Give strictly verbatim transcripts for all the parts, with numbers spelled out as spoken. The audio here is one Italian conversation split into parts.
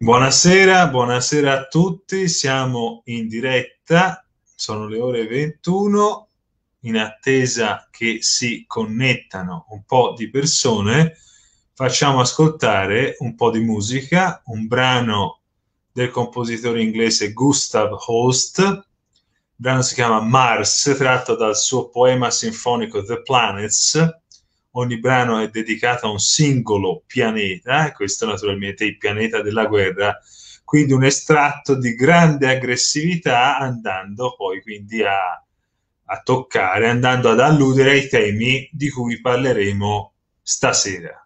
Buonasera, buonasera a tutti, siamo in diretta, sono le ore ventuno, in attesa che si connettano un po' di persone, facciamo ascoltare un po' di musica, un brano del compositore inglese Gustav Holst, il brano si chiama Mars, tratto dal suo poema sinfonico The Planets. Ogni brano è dedicato a un singolo pianeta, e questo naturalmente è il pianeta della guerra, quindi un estratto di grande aggressività, andando poi quindi a, a toccare, andando ad alludere ai temi di cui parleremo stasera.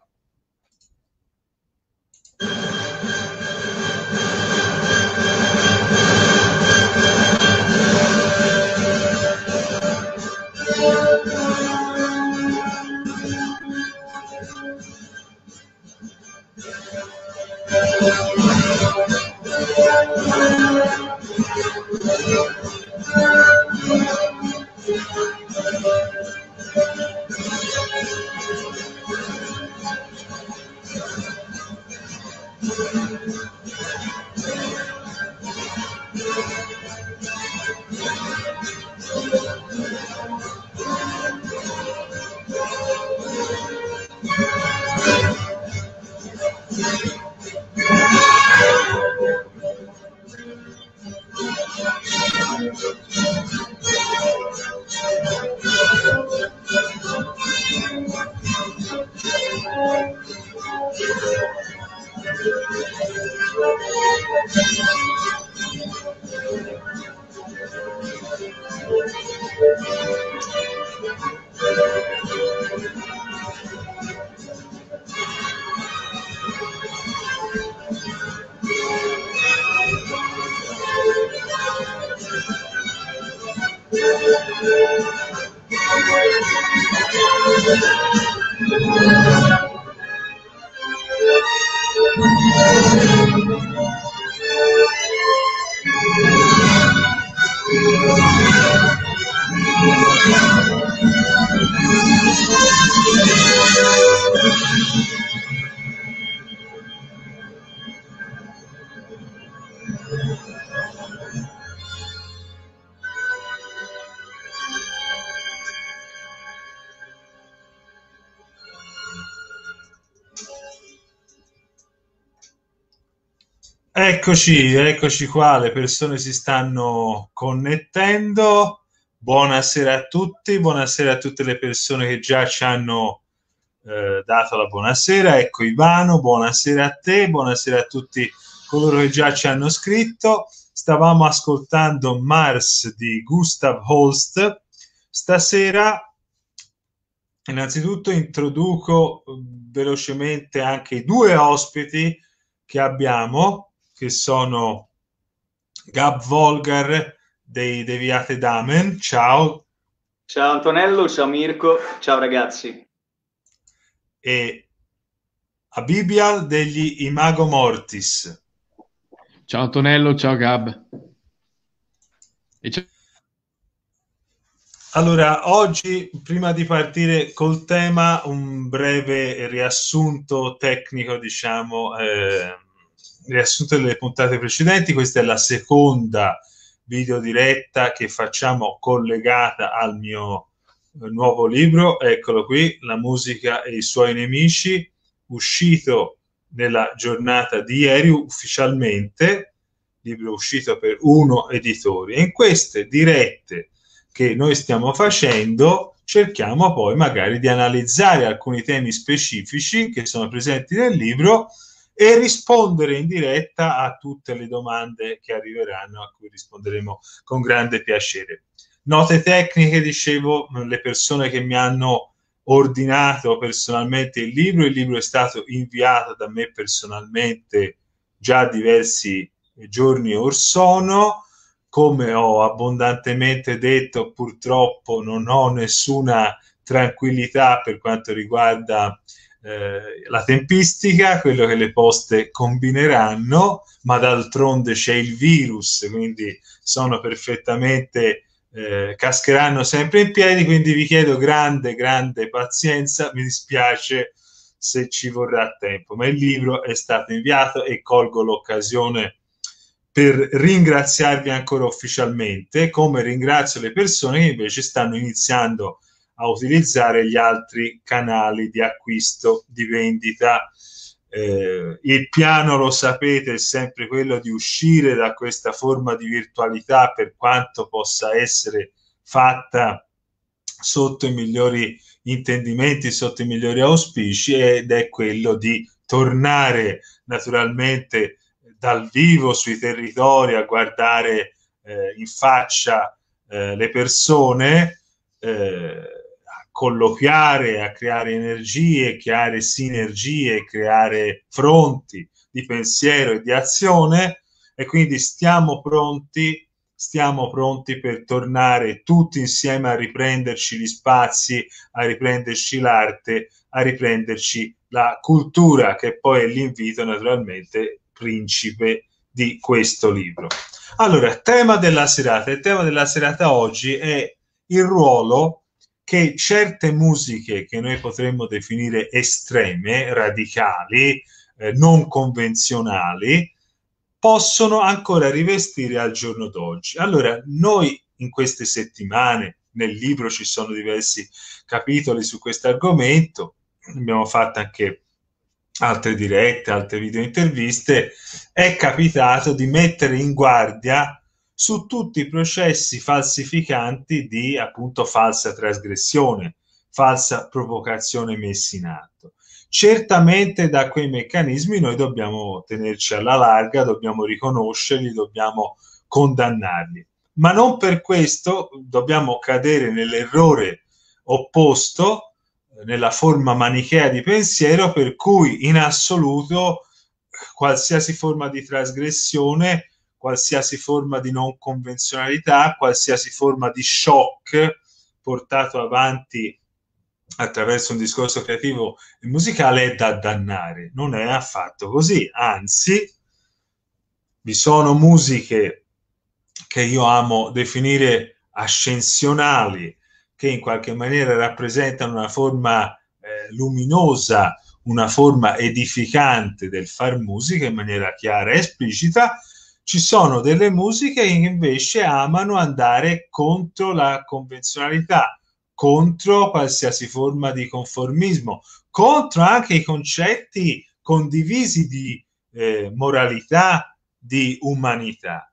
Eccoci, eccoci qua, le persone si stanno connettendo. Buonasera a tutti, buonasera a tutte le persone che già ci hanno eh, dato la buonasera. Ecco Ivano, buonasera a te, buonasera a tutti coloro che già ci hanno scritto. Stavamo ascoltando Mars di Gustav Holst. Stasera innanzitutto introduco velocemente anche i due ospiti che abbiamo, che sono Gab Volgar dei Deviate Damen. Ciao. Ciao Antonello, ciao Mirko, ciao ragazzi. E Abibial degli Imago Mortis. Ciao Antonello, ciao Gab. E ciao. Allora, oggi, prima di partire col tema, un breve riassunto tecnico, diciamo, eh, riassunto delle puntate precedenti. Questa è la seconda video diretta che facciamo collegata al mio nuovo libro, eccolo qui, La musica e i suoi nemici, uscito nella giornata di ieri ufficialmente, libro uscito per Uno Editori. E in queste dirette che noi stiamo facendo cerchiamo poi magari di analizzare alcuni temi specifici che sono presenti nel libro e rispondere in diretta a tutte le domande che arriveranno, a cui risponderemo con grande piacere. Note tecniche, dicevo, le persone che mi hanno ordinato personalmente il libro, il libro è stato inviato da me personalmente già diversi giorni or sono. Come ho abbondantemente detto, purtroppo non ho nessuna tranquillità per quanto riguarda eh, la tempistica, quello che le poste combineranno, ma d'altronde c'è il virus, quindi sono perfettamente, eh, cascheranno sempre in piedi, quindi vi chiedo grande, grande pazienza, mi dispiace se ci vorrà tempo, ma il libro è stato inviato e colgo l'occasione per ringraziarvi ancora ufficialmente, come ringrazio le persone che invece stanno iniziando a utilizzare gli altri canali di acquisto, di vendita. Eh, il piano, lo sapete, è sempre quello di uscire da questa forma di virtualità, per quanto possa essere fatta sotto i migliori intendimenti, sotto i migliori auspici, ed è quello di tornare naturalmente dal vivo sui territori a guardare eh, in faccia eh, le persone, eh, a colloquiare, a creare energie, creare sinergie, creare fronti di pensiero e di azione, e quindi stiamo pronti stiamo pronti per tornare tutti insieme a riprenderci gli spazi, a riprenderci l'arte, a riprenderci la cultura, che poi è l'invito naturalmente principe di questo libro. Allora, tema della serata. Il tema della serata oggi è il ruolo che certe musiche che noi potremmo definire estreme, radicali, eh, non convenzionali, possono ancora rivestire al giorno d'oggi. Allora, noi in queste settimane, nel libro ci sono diversi capitoli su questo argomento, abbiamo fatto anche altre dirette, altre video interviste, è capitato di mettere in guardia su tutti i processi falsificanti di appunto falsa trasgressione, falsa provocazione messi in atto. Certamente da quei meccanismi noi dobbiamo tenerci alla larga, dobbiamo riconoscerli, dobbiamo condannarli, ma non per questo dobbiamo cadere nell'errore opposto, nella forma manichea di pensiero per cui in assoluto qualsiasi forma di trasgressione, qualsiasi forma di non convenzionalità, qualsiasi forma di shock portato avanti attraverso un discorso creativo e musicale è da dannare. Non è affatto così, anzi vi sono musiche che io amo definire ascensionali, che in qualche maniera rappresentano una forma eh, luminosa, una forma edificante del far musica in maniera chiara e esplicita. Ci sono delle musiche che invece amano andare contro la convenzionalità, contro qualsiasi forma di conformismo, contro anche i concetti condivisi di eh, moralità, di umanità.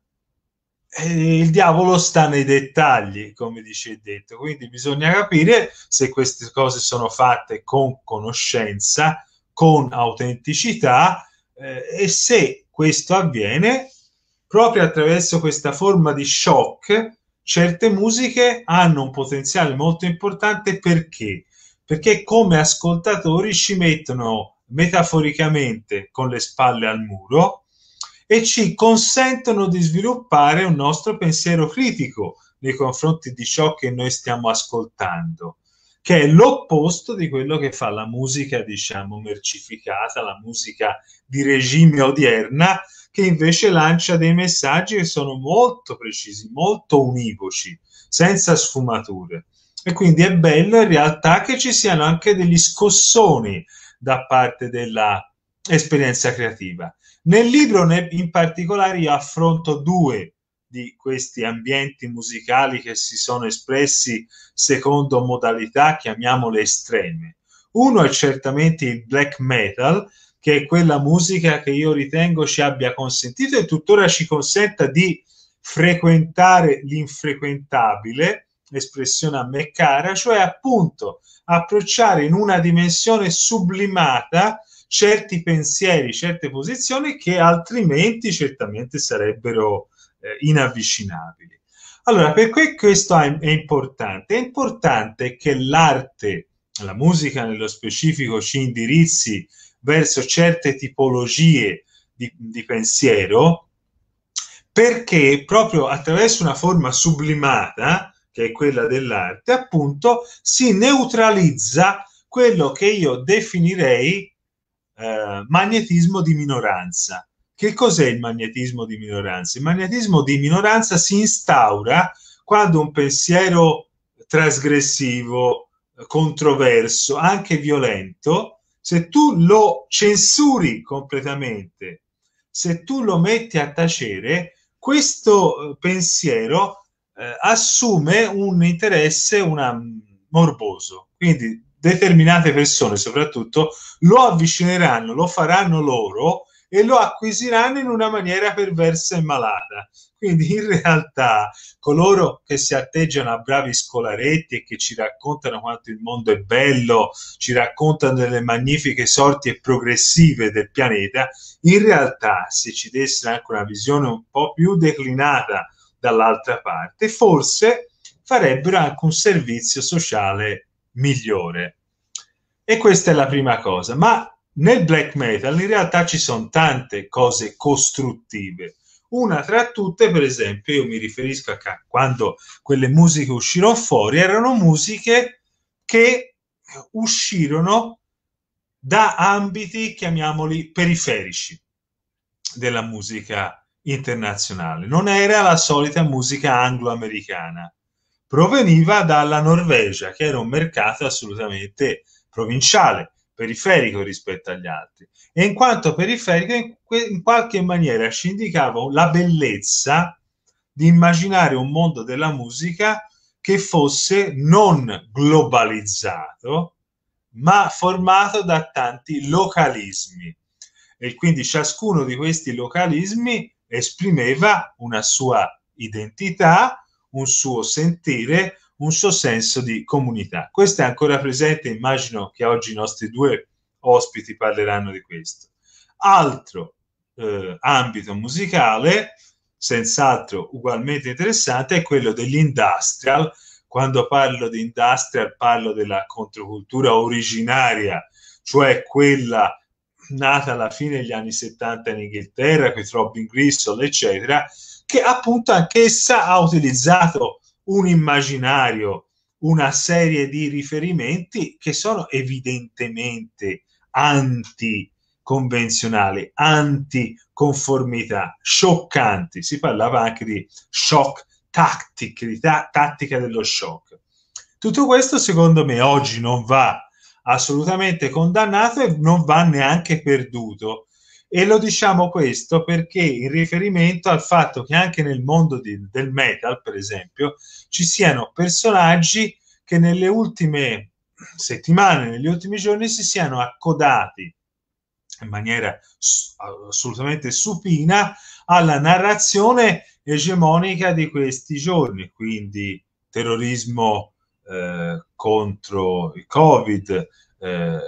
E il diavolo sta nei dettagli, come dice il detto, quindi bisogna capire se queste cose sono fatte con conoscenza, con autenticità, eh, e se questo avviene proprio attraverso questa forma di shock. Certe musiche hanno un potenziale molto importante perché? Perché come ascoltatori ci mettono metaforicamente con le spalle al muro e ci consentono di sviluppare un nostro pensiero critico nei confronti di ciò che noi stiamo ascoltando, che è l'opposto di quello che fa la musica, diciamo, mercificata, la musica di regime odierna, che invece lancia dei messaggi che sono molto precisi, molto univoci, senza sfumature. E quindi è bello in realtà che ci siano anche degli scossoni da parte della esperienza creativa. Nel libro in particolare io affronto due di questi ambienti musicali che si sono espressi secondo modalità, chiamiamole estreme. Uno è certamente il black metal, che è quella musica che io ritengo ci abbia consentito e tuttora ci consenta di frequentare l'infrequentabile, espressione a me cara, cioè appunto approcciare in una dimensione sublimata certi pensieri, certe posizioni che altrimenti certamente sarebbero eh, inavvicinabili. Allora, perché questo è, è importante? È importante che l'arte, la musica nello specifico, ci indirizzi verso certe tipologie di, di pensiero, perché proprio attraverso una forma sublimata, che è quella dell'arte, appunto, si neutralizza quello che io definirei eh, magnetismo di minoranza. Che cos'è il magnetismo di minoranza? Il magnetismo di minoranza si instaura quando un pensiero trasgressivo, controverso, anche violento, se tu lo censuri completamente, se tu lo metti a tacere, questo pensiero eh, assume un interesse una, morboso. Quindi determinate persone, soprattutto, lo avvicineranno, lo faranno loro e lo acquisiranno in una maniera perversa e malata. Quindi in realtà coloro che si atteggiano a bravi scolaretti e che ci raccontano quanto il mondo è bello, ci raccontano delle magnifiche sorti e progressive del pianeta, in realtà se ci dessero anche una visione un po' più declinata dall'altra parte, forse farebbero anche un servizio sociale migliore. E questa è la prima cosa. Ma nel black metal in realtà ci sono tante cose costruttive. Una tra tutte, per esempio, io mi riferisco a quando quelle musiche uscirono fuori, erano musiche che uscirono da ambiti, chiamiamoli, periferici della musica internazionale. Non era la solita musica anglo-americana, proveniva dalla Norvegia, che era un mercato assolutamente provinciale, periferico rispetto agli altri, e in quanto periferico in, in qualche maniera ci indicava la bellezza di immaginare un mondo della musica che fosse non globalizzato, ma formato da tanti localismi, e quindi ciascuno di questi localismi esprimeva una sua identità, un suo sentire, un suo senso di comunità. Questo è ancora presente, immagino che oggi i nostri due ospiti parleranno di questo. Altro eh, ambito musicale, senz'altro ugualmente interessante, è quello degli industrial. Quando parlo di industrial parlo della controcultura originaria, cioè quella nata alla fine degli anni settanta in Inghilterra, con i Throbbing Gristle, eccetera, che appunto anch'essa ha utilizzato un immaginario, una serie di riferimenti che sono evidentemente anticonvenzionali, anticonformità, scioccanti. Si parlava anche di shock tactic, di ta- tattica dello shock. Tutto questo secondo me oggi non va assolutamente condannato e non va neanche perduto. E lo diciamo questo perché in riferimento al fatto che anche nel mondo di, del metal, per esempio, ci siano personaggi che nelle ultime settimane, negli ultimi giorni si siano accodati in maniera assolutamente supina alla narrazione egemonica di questi giorni, quindi terrorismo eh, contro il Covid, eh,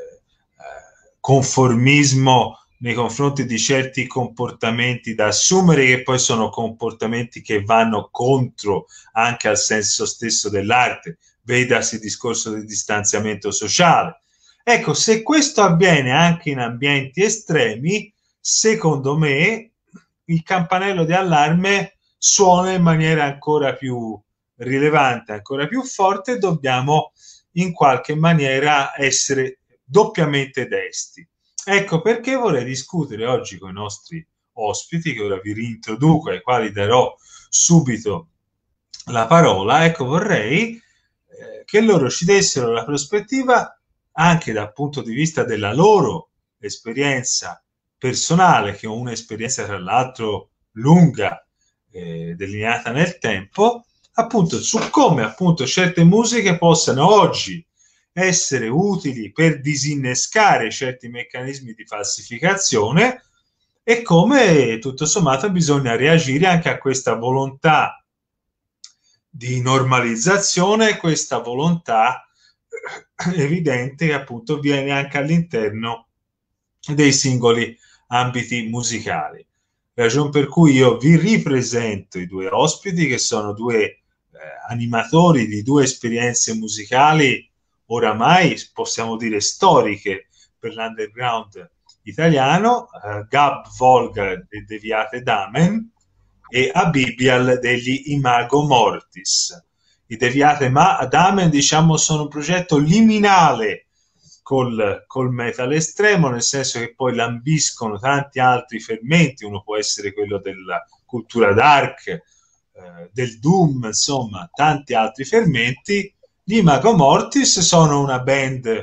conformismo nei confronti di certi comportamenti da assumere, che poi sono comportamenti che vanno contro anche al senso stesso dell'arte, vedasi il discorso del distanziamento sociale. Ecco, se questo avviene anche in ambienti estremi, secondo me il campanello di allarme suona in maniera ancora più rilevante, ancora più forte, e dobbiamo in qualche maniera essere doppiamente desti. Ecco perché vorrei discutere oggi con i nostri ospiti, che ora vi rintroduco, ai quali darò subito la parola. Ecco, vorrei eh, che loro ci dessero la prospettiva anche dal punto di vista della loro esperienza personale, che è un'esperienza tra l'altro lunga, eh, delineata nel tempo, appunto su come appunto certe musiche possano oggi essere utili per disinnescare certi meccanismi di falsificazione, e come tutto sommato bisogna reagire anche a questa volontà di normalizzazione, questa volontà evidente che appunto viene anche all'interno dei singoli ambiti musicali. Ragion per cui io vi ripresento i due ospiti, che sono due eh, animatori di due esperienze musicali oramai possiamo dire storiche per l'underground italiano, eh, Gab Volga dei Deviate Damen e Abibial degli Imago Mortis. I Deviate Damen, diciamo, sono un progetto liminale col, col metal estremo, nel senso che poi lambiscono tanti altri fermenti. Uno può essere quello della cultura dark, eh, del doom, insomma tanti altri fermenti. Gli Imago Mortis sono una band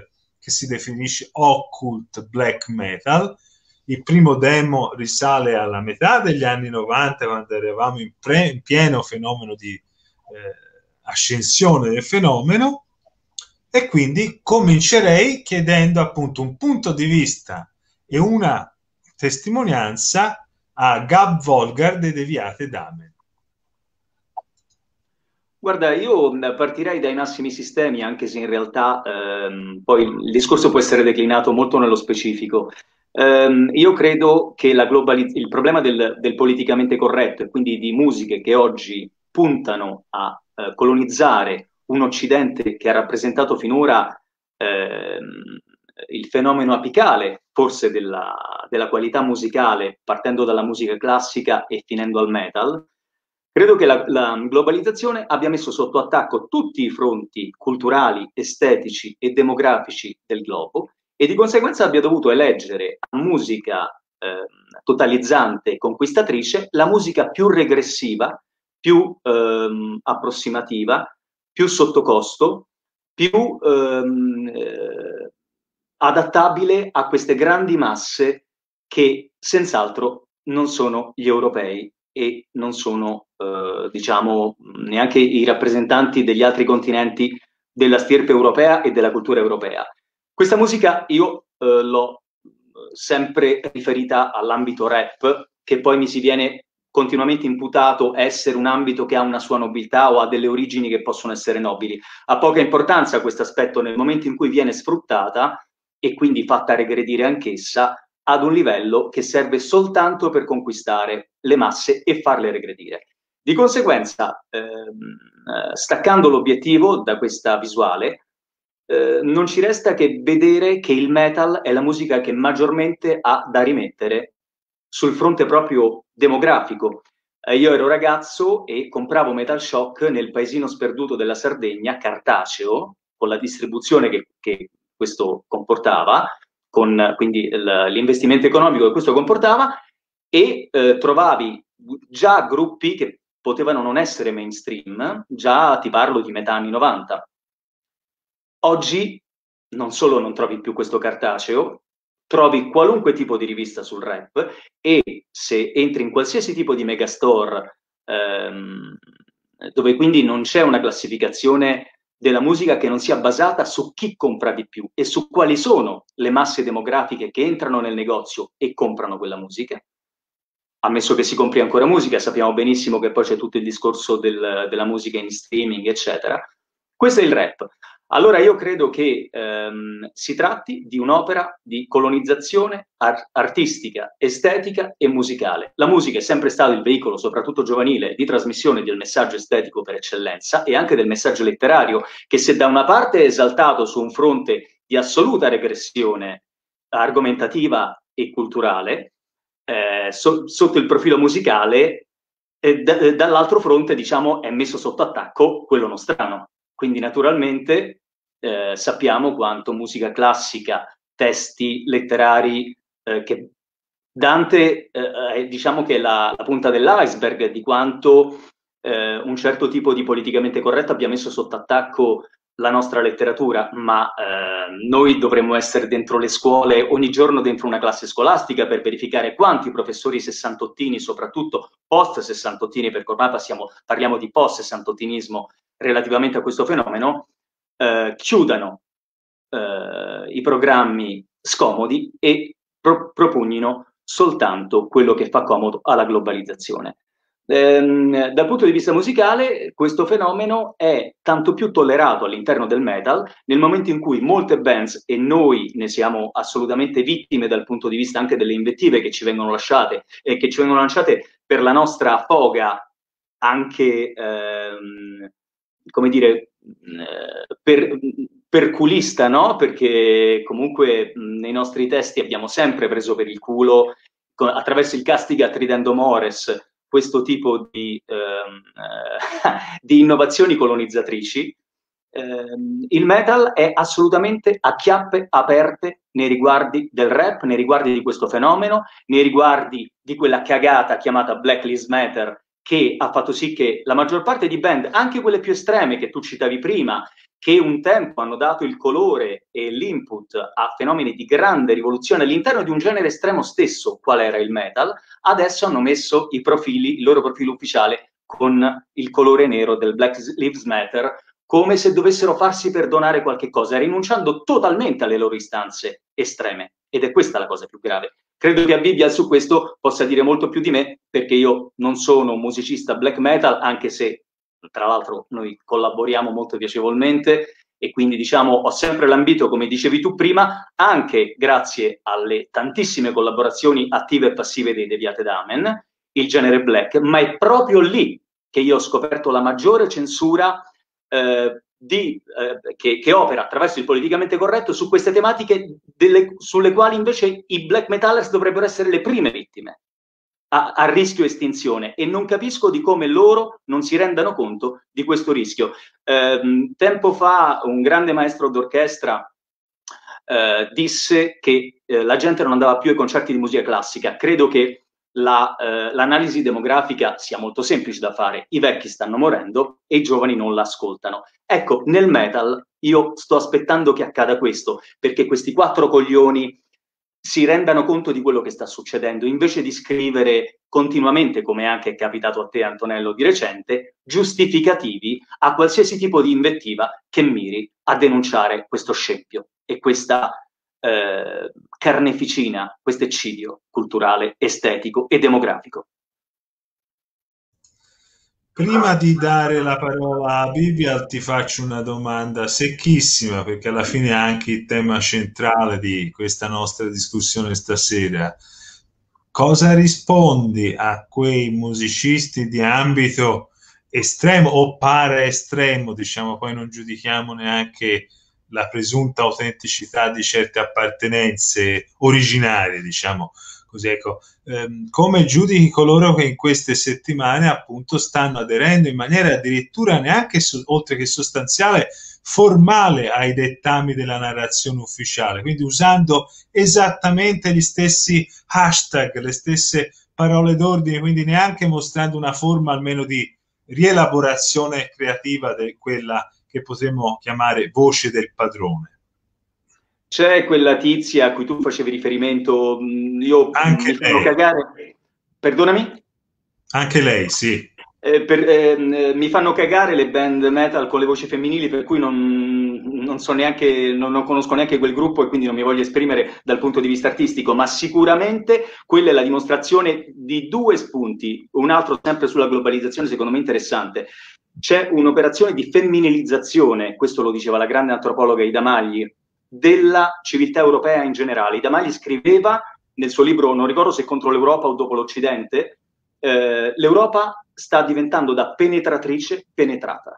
che si definisce occult black metal. Il primo demo risale alla metà degli anni novanta, quando eravamo in, pre, in pieno fenomeno di eh, ascensione del fenomeno, e quindi comincerei chiedendo appunto un punto di vista e una testimonianza a Gab Volgar dei Deviate Dame. Guarda, io partirei dai massimi sistemi, anche se in realtà ehm, poi il discorso può essere declinato molto nello specifico. Um, io credo che la globalizz- il problema del, del politicamente corretto, e quindi di musiche che oggi puntano a uh, colonizzare un Occidente che ha rappresentato finora ehm, il fenomeno apicale, forse della, della qualità musicale, partendo dalla musica classica e finendo al metal. Credo che la, la globalizzazione abbia messo sotto attacco tutti i fronti culturali, estetici e demografici del globo, e di conseguenza abbia dovuto eleggere a musica eh, totalizzante e conquistatrice la musica più regressiva, più ehm, approssimativa, più sotto costo, più ehm, eh, adattabile a queste grandi masse che senz'altro non sono gli europei e non sono, eh, diciamo, neanche i rappresentanti degli altri continenti della stirpe europea e della cultura europea. Questa musica io eh, l'ho sempre riferita all'ambito rap, che poi mi si viene continuamente imputato essere un ambito che ha una sua nobiltà o ha delle origini che possono essere nobili. Ha poca importanza questo aspetto nel momento in cui viene sfruttata e quindi fatta regredire anch'essa ad un livello che serve soltanto per conquistare le masse e farle regredire. Di conseguenza, ehm, staccando l'obiettivo da questa visuale, eh, non ci resta che vedere che il metal è la musica che maggiormente ha da rimettere sul fronte proprio demografico. Eh, io ero ragazzo e compravo Metal Shock nel paesino sperduto della Sardegna, cartaceo, con la distribuzione che, che questo comportava, con quindi l'investimento economico che questo comportava, e eh, trovavi già gruppi che potevano non essere mainstream, già ti parlo di metà anni novanta. Oggi non solo non trovi più questo cartaceo, trovi qualunque tipo di rivista sul rap, e se entri in qualsiasi tipo di megastore, ehm, dove quindi non c'è una classificazione della musica che non sia basata su chi compra di più e su quali sono le masse demografiche che entrano nel negozio e comprano quella musica, ammesso che si compri ancora musica, sappiamo benissimo che poi c'è tutto il discorso del, della musica in streaming, eccetera. Questo è il rap. Allora io credo che ehm, si tratti di un'opera di colonizzazione art artistica, estetica e musicale. La musica è sempre stato il veicolo, soprattutto giovanile, di trasmissione del messaggio estetico per eccellenza e anche del messaggio letterario, che se da una parte è esaltato su un fronte di assoluta regressione argomentativa e culturale, eh, so sotto il profilo musicale, eh, dall'altro fronte, diciamo, è messo sotto attacco quello nostrano. Quindi naturalmente eh, sappiamo quanto musica classica, testi letterari, eh, che Dante eh, diciamo che è la, la punta dell'iceberg di quanto eh, un certo tipo di politicamente corretto abbia messo sotto attacco la nostra letteratura, ma eh, noi dovremmo essere dentro le scuole ogni giorno, dentro una classe scolastica, per verificare quanti professori sessantottini, soprattutto post-sessantottini, perché ormai passiamo, parliamo di post-sessantottinismo relativamente a questo fenomeno, eh, chiudano eh, i programmi scomodi e pro propugnino soltanto quello che fa comodo alla globalizzazione. Ehm, dal punto di vista musicale, questo fenomeno è tanto più tollerato all'interno del metal nel momento in cui molte bands, e noi ne siamo assolutamente vittime dal punto di vista anche delle invettive che ci vengono lasciate e che ci vengono lanciate per la nostra foga anche ehm, come dire, per, perculista, no? Perché comunque nei nostri testi abbiamo sempre preso per il culo, con, attraverso il castigat ridendo mores, questo tipo di, ehm, eh, di innovazioni colonizzatrici. Eh, il metal è assolutamente a chiappe aperte nei riguardi del rap, nei riguardi di questo fenomeno, nei riguardi di quella cagata chiamata Black Lives Matter, che ha fatto sì che la maggior parte di band, anche quelle più estreme che tu citavi prima, che un tempo hanno dato il colore e l'input a fenomeni di grande rivoluzione all'interno di un genere estremo stesso, qual era il metal, adesso hanno messo i profili, il loro profilo ufficiale con il colore nero del Black Lives Matter, come se dovessero farsi perdonare qualche cosa, rinunciando totalmente alle loro istanze estreme. Ed è questa la cosa più grave. Credo che Abibial su questo possa dire molto più di me, perché io non sono un musicista black metal, anche se tra l'altro noi collaboriamo molto piacevolmente, e quindi diciamo ho sempre lambito, come dicevi tu prima, anche grazie alle tantissime collaborazioni attive e passive dei Deviate Damen, il genere black, ma è proprio lì che io ho scoperto la maggiore censura eh, di, eh, che, che opera attraverso il politicamente corretto su queste tematiche delle, sulle quali invece i black metallers dovrebbero essere le prime vittime a, a rischio estinzione, e non capisco di come loro non si rendano conto di questo rischio. Eh, tempo fa un grande maestro d'orchestra eh, disse che eh, la gente non andava più ai concerti di musica classica. Credo che la, eh, l'analisi demografica sia molto semplice da fare: i vecchi stanno morendo e i giovani non l'ascoltano. Ecco, nel metal io sto aspettando che accada questo, perché questi quattro coglioni si rendano conto di quello che sta succedendo, invece di scrivere continuamente, come anche è capitato a te Antonello di recente, giustificativi a qualsiasi tipo di invettiva che miri a denunciare questo scempio e questa eh, carneficina, questo eccidio culturale, estetico e demografico. Prima di dare la parola a Bibial ti faccio una domanda secchissima, perché alla fine è anche il tema centrale di questa nostra discussione stasera. Cosa rispondi a quei musicisti di ambito estremo o para-estremo, diciamo, poi non giudichiamo neanche la presunta autenticità di certe appartenenze originarie, diciamo così, ecco. Um, come giudichi coloro che in queste settimane appunto stanno aderendo in maniera addirittura neanche so- oltre che sostanziale, formale ai dettami della narrazione ufficiale, quindi usando esattamente gli stessi hashtag, le stesse parole d'ordine, quindi neanche mostrando una forma almeno di rielaborazione creativa di quella che potremmo chiamare voce del padrone. C'è quella tizia a cui tu facevi riferimento, io anche mi fanno lei. cagare, perdonami? Anche lei, sì. Eh, per, eh, mi fanno cagare le band metal con le voci femminili, per cui non, non so neanche, non, non conosco neanche quel gruppo e quindi non mi voglio esprimere dal punto di vista artistico, ma sicuramente quella è la dimostrazione di due spunti. Un altro sempre sulla globalizzazione, secondo me interessante. C'è un'operazione di femminilizzazione, questo lo diceva la grande antropologa Ida Magli, della civiltà europea in generale. Ida Magli scriveva nel suo libro, non ricordo se contro l'Europa o dopo l'Occidente, eh, l'Europa sta diventando da penetratrice penetrata,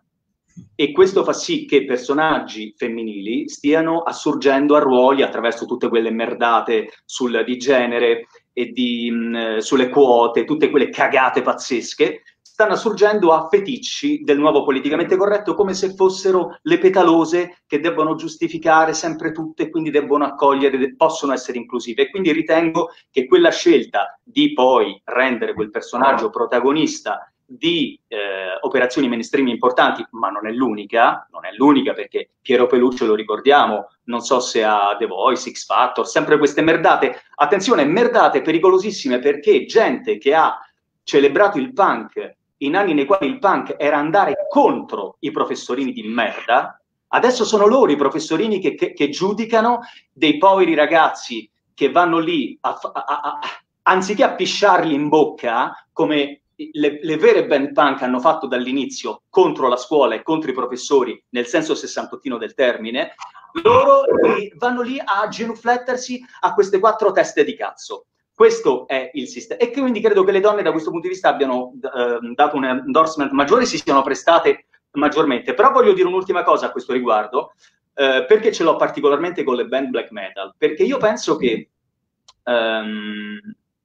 e questo fa sì che personaggi femminili stiano assurgendo a ruoli attraverso tutte quelle merdate sul, di genere e di, mh, sulle quote, tutte quelle cagate pazzesche, stanno assurgendo a feticci del nuovo politicamente corretto, come se fossero le petalose che debbono giustificare sempre tutte e quindi debbono accogliere, possono essere inclusive. E quindi ritengo che quella scelta di poi rendere quel personaggio protagonista di eh, operazioni mainstream importanti, ma non è l'unica, non è l'unica, perché Piero Peluccio, lo ricordiamo, non so se ha The Voice, X Factor, sempre queste merdate. Attenzione, merdate pericolosissime, perché gente che ha celebrato il punk in anni nei quali il punk era andare contro i professorini di merda, adesso sono loro i professorini che, che, che giudicano dei poveri ragazzi che vanno lì a, a, a, anziché appisciarli in bocca come le, le vere band punk hanno fatto dall'inizio contro la scuola e contro i professori, nel senso sessantottino del termine, loro vanno lì a genuflettersi a queste quattro teste di cazzo. Questo è il sistema, e quindi credo che le donne da questo punto di vista abbiano eh, dato un endorsement maggiore e si siano prestate maggiormente. Però voglio dire un'ultima cosa a questo riguardo, eh, perché ce l'ho particolarmente con le band black metal, perché io penso che ehm,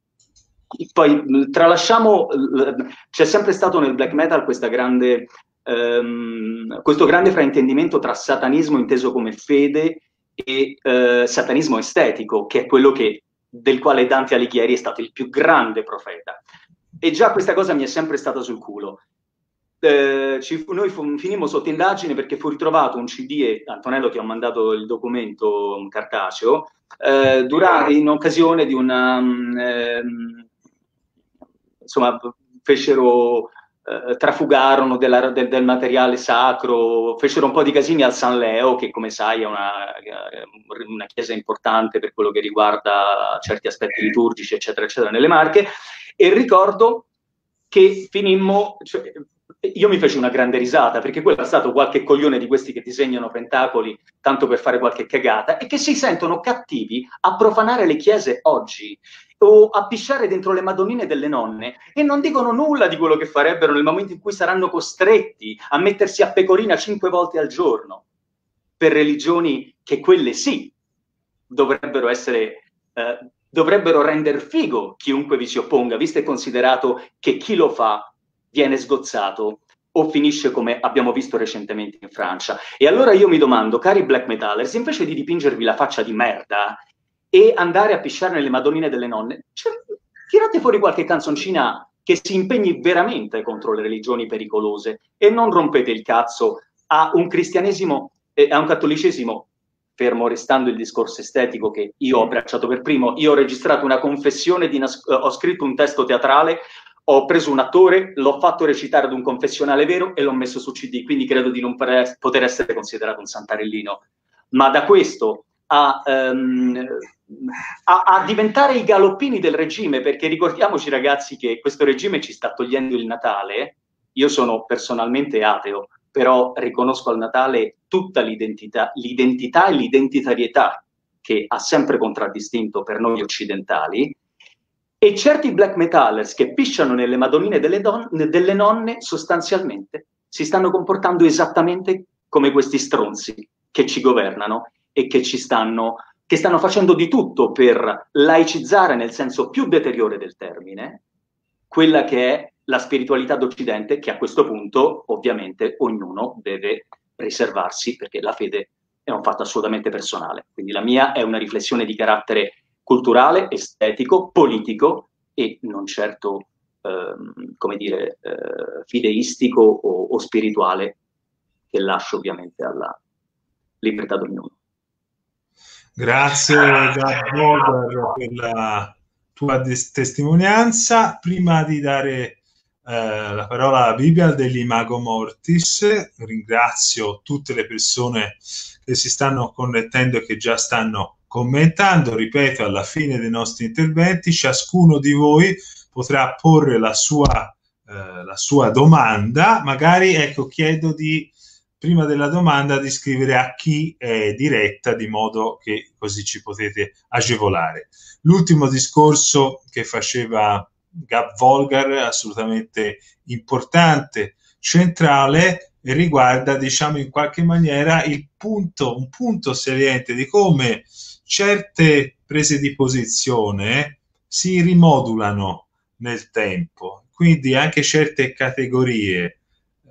poi tralasciamo, c'è sempre stato nel black metal questa grande, ehm, questo grande fraintendimento tra satanismo inteso come fede e eh, satanismo estetico, che è quello che del quale Dante Alighieri è stato il più grande profeta. e già questa cosa mi è sempre stata sul culo. Eh, ci fu, noi fu, finimmo sotto indagine perché fu ritrovato un C D, e Antonello ti ho mandato il documento cartaceo, eh, durante, in occasione di una... Eh, insomma, fecero... Eh, trafugarono della, del, del materiale sacro, fecero un po' di casini al San Leo, che come sai è una, una chiesa importante per quello che riguarda certi aspetti liturgici, eccetera, eccetera, nelle Marche, e ricordo che finimmo... Cioè, io mi feci una grande risata, perché quello è stato qualche coglione di questi che disegnano pentacoli tanto per fare qualche cagata e che si sentono cattivi a profanare le chiese oggi o a pisciare dentro le madonnine delle nonne e non dicono nulla di quello che farebbero nel momento in cui saranno costretti a mettersi a pecorina cinque volte al giorno per religioni che quelle sì dovrebbero essere... Eh, dovrebbero render figo chiunque vi si opponga, visto e considerato che chi lo fa viene sgozzato o finisce come abbiamo visto recentemente in Francia. E allora io mi domando, cari black metallers, invece di dipingervi la faccia di merda e andare a pisciare nelle madonnine delle nonne, cioè, tirate fuori qualche canzoncina che si impegni veramente contro le religioni pericolose e non rompete il cazzo a un cristianesimo e a un cattolicesimo, fermo restando il discorso estetico che io ho abbracciato per primo. Io ho registrato una confessione, di nas- ho scritto un testo teatrale, ho preso un attore, l'ho fatto recitare ad un confessionale vero e l'ho messo su C D, quindi credo di non poter essere considerato un santarellino. Ma da questo a, um, a, a diventare i galoppini del regime, perché ricordiamoci ragazzi che questo regime ci sta togliendo il Natale. Io sono personalmente ateo, però riconosco al Natale tutta l'identità, l'identità e l'identitarietà che ha sempre contraddistinto per noi occidentali. E certi black metallers che pisciano nelle madonnine delle, delle nonne sostanzialmente si stanno comportando esattamente come questi stronzi che ci governano e che ci stanno, che stanno facendo di tutto per laicizzare, nel senso più deteriore del termine, quella che è la spiritualità d'Occidente, che a questo punto ovviamente ognuno deve riservarsi, perché la fede è un fatto assolutamente personale. Quindi la mia è una riflessione di carattere culturale, estetico, politico e non certo, ehm, come dire, eh, fideistico o, o spirituale, che lascio ovviamente alla libertà di ognuno. Grazie Gab per la tua testimonianza. Prima di dare eh, la parola alla Bibbia dell'Imago Mortis, ringrazio tutte le persone che si stanno connettendo e che già stanno commentando. Ripeto, alla fine dei nostri interventi ciascuno di voi potrà porre la sua, eh, la sua domanda. Magari, ecco, chiedo di prima della domanda di scrivere a chi è diretta, di modo che così ci potete agevolare. L'ultimo discorso che faceva Gab Volgar, assolutamente importante, centrale, e riguarda, diciamo, in qualche maniera il punto, un punto saliente di come certe prese di posizione si rimodulano nel tempo, quindi anche certe categorie eh,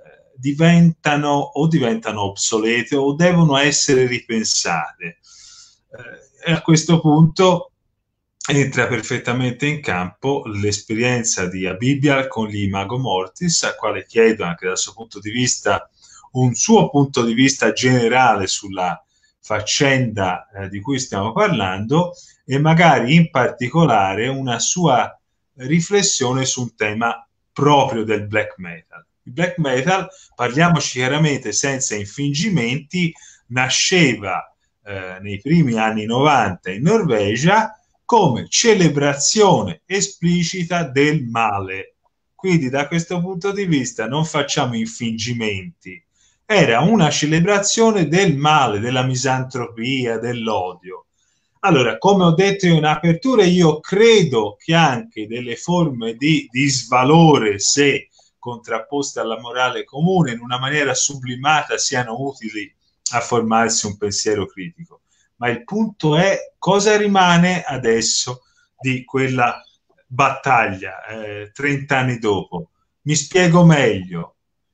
diventano o diventano obsolete o devono essere ripensate. Eh, e a questo punto entra perfettamente in campo l'esperienza di Abibial con l'Imago Mortis, al quale chiedo anche dal suo punto di vista un suo punto di vista generale sulla faccenda eh, di cui stiamo parlando e magari in particolare una sua riflessione su un tema proprio del black metal. Il black metal, parliamoci chiaramente senza infingimenti, nasceva eh, nei primi anni novanta in Norvegia come celebrazione esplicita del male. Quindi da questo punto di vista non facciamo infingimenti. Era una celebrazione del male, della misantropia, dell'odio. Allora, come ho detto in apertura, io credo che anche delle forme di disvalore, se contrapposte alla morale comune, in una maniera sublimata, siano utili a formarsi un pensiero critico. Ma il punto è cosa rimane adesso di quella battaglia eh, trent'anni dopo. Mi spiego meglio.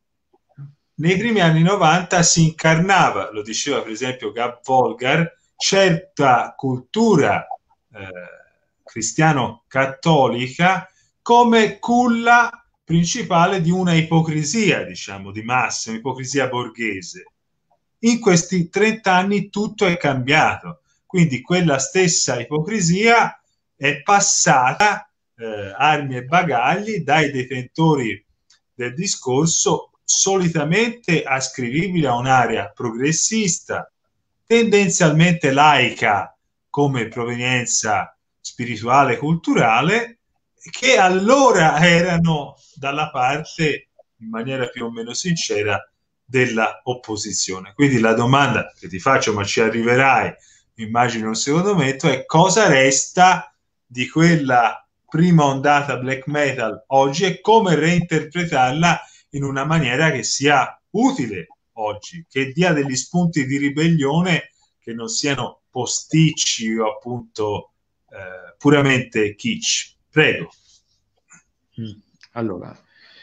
Nei primi anni novanta si incarnava, lo diceva per esempio Gab Volgar, certa cultura eh, cristiano-cattolica come culla principale di una ipocrisia, diciamo, di massa, un'ipocrisia borghese. In questi trenta anni tutto è cambiato, quindi quella stessa ipocrisia è passata, eh, armi e bagagli, dai detentori del discorso, solitamente ascrivibile a un'area progressista, tendenzialmente laica come provenienza spirituale e culturale, che allora erano dalla parte, in maniera più o meno sincera, della opposizione. Quindi la domanda che ti faccio, ma ci arriverai, immagino un secondo momento, è cosa resta di quella prima ondata black metal oggi e come reinterpretarla in una maniera che sia utile oggi, che dia degli spunti di ribellione che non siano posticci o appunto eh, puramente kitsch. Prego. Allora,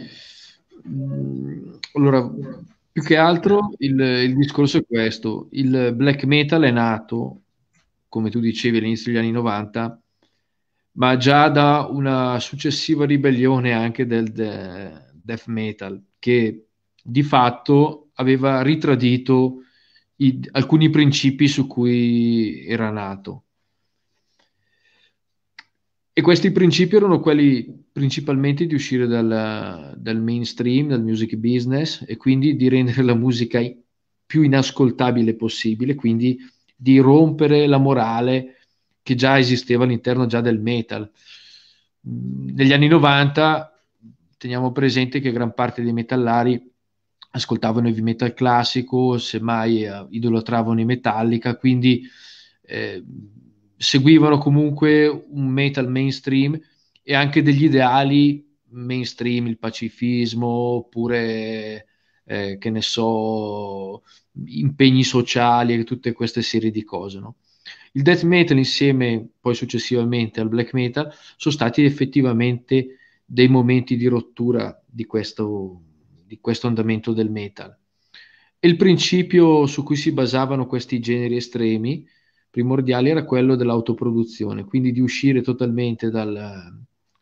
allora più che altro il, il discorso è questo: il black metal è nato, come tu dicevi, all'inizio degli anni novanta, ma già da una successiva ribellione anche del de- death metal, che di fatto aveva ritradito i, alcuni principi su cui era nato. E questi principi erano quelli principalmente di uscire dal, dal mainstream, dal music business, e quindi di rendere la musica più inascoltabile possibile, quindi di rompere la morale che già esisteva all'interno già del metal. Negli anni novanta teniamo presente che gran parte dei metallari ascoltavano heavy metal classico, semmai eh, idolatravano i Metallica, quindi eh, seguivano comunque un metal mainstream e anche degli ideali mainstream, il pacifismo, oppure eh, che ne so, impegni sociali e tutte queste serie di cose, no? Il death metal insieme poi successivamente al black metal sono stati effettivamente dei momenti di rottura di questo, di questo andamento del metal. E il principio su cui si basavano questi generi estremi primordiali era quello dell'autoproduzione, quindi di uscire totalmente dal,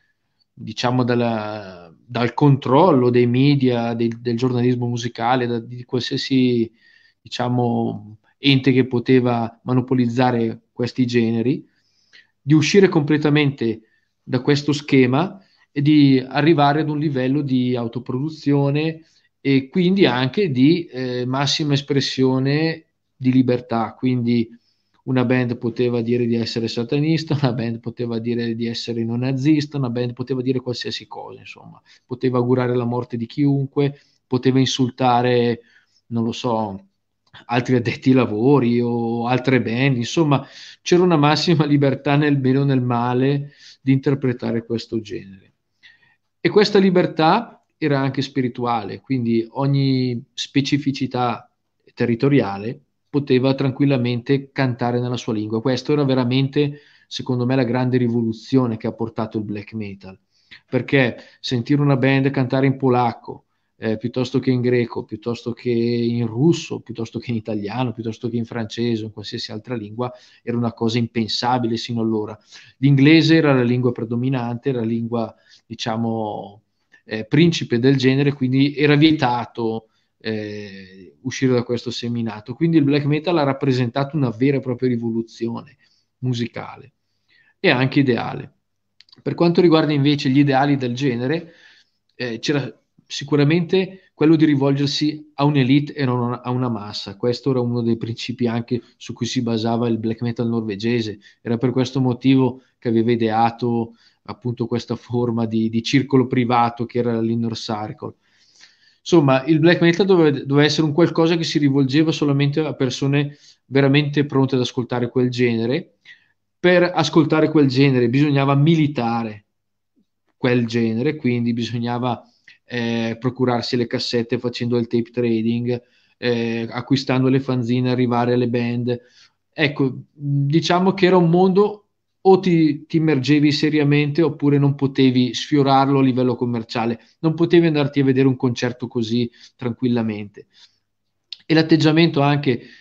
diciamo, dalla, dal controllo dei media, del, del giornalismo musicale, da, di qualsiasi, diciamo, ente che poteva monopolizzare questi generi, di uscire completamente da questo schema e di arrivare ad un livello di autoproduzione e quindi anche di eh, massima espressione di libertà. Quindi una band poteva dire di essere satanista, una band poteva dire di essere non nazista, una band poteva dire qualsiasi cosa, insomma, poteva augurare la morte di chiunque, poteva insultare, non lo so, altri addetti ai lavori o altre band, insomma, c'era una massima libertà nel bene o nel male di interpretare questo genere. E questa libertà era anche spirituale, quindi ogni specificità territoriale poteva tranquillamente cantare nella sua lingua. Questo era veramente, secondo me, la grande rivoluzione che ha portato il black metal, perché sentire una band cantare in polacco, eh, piuttosto che in greco, piuttosto che in russo, piuttosto che in italiano, piuttosto che in francese o in qualsiasi altra lingua, era una cosa impensabile sino allora. L'inglese era la lingua predominante, era la lingua, diciamo, eh, principe del genere, quindi era vietato eh, uscire da questo seminato. Quindi il black metal ha rappresentato una vera e propria rivoluzione musicale e anche ideale. Per quanto riguarda invece gli ideali del genere, eh, c'era sicuramente quello di rivolgersi a un'elite e non a una massa. Questo era uno dei principi anche su cui si basava il black metal norvegese. Era per questo motivo che aveva ideato appunto questa forma di, di circolo privato che era l'Inner Circle. Insomma, il black metal doveva, doveva essere un qualcosa che si rivolgeva solamente a persone veramente pronte ad ascoltare quel genere. Per ascoltare quel genere bisognava militare quel genere, quindi bisognava eh, procurarsi le cassette facendo il tape trading, eh, acquistando le fanzine, arrivare alle band. Ecco, diciamo che era un mondo o ti, ti immergevi seriamente oppure non potevi sfiorarlo a livello commerciale, non potevi andarti a vedere un concerto così tranquillamente. E l'atteggiamento anche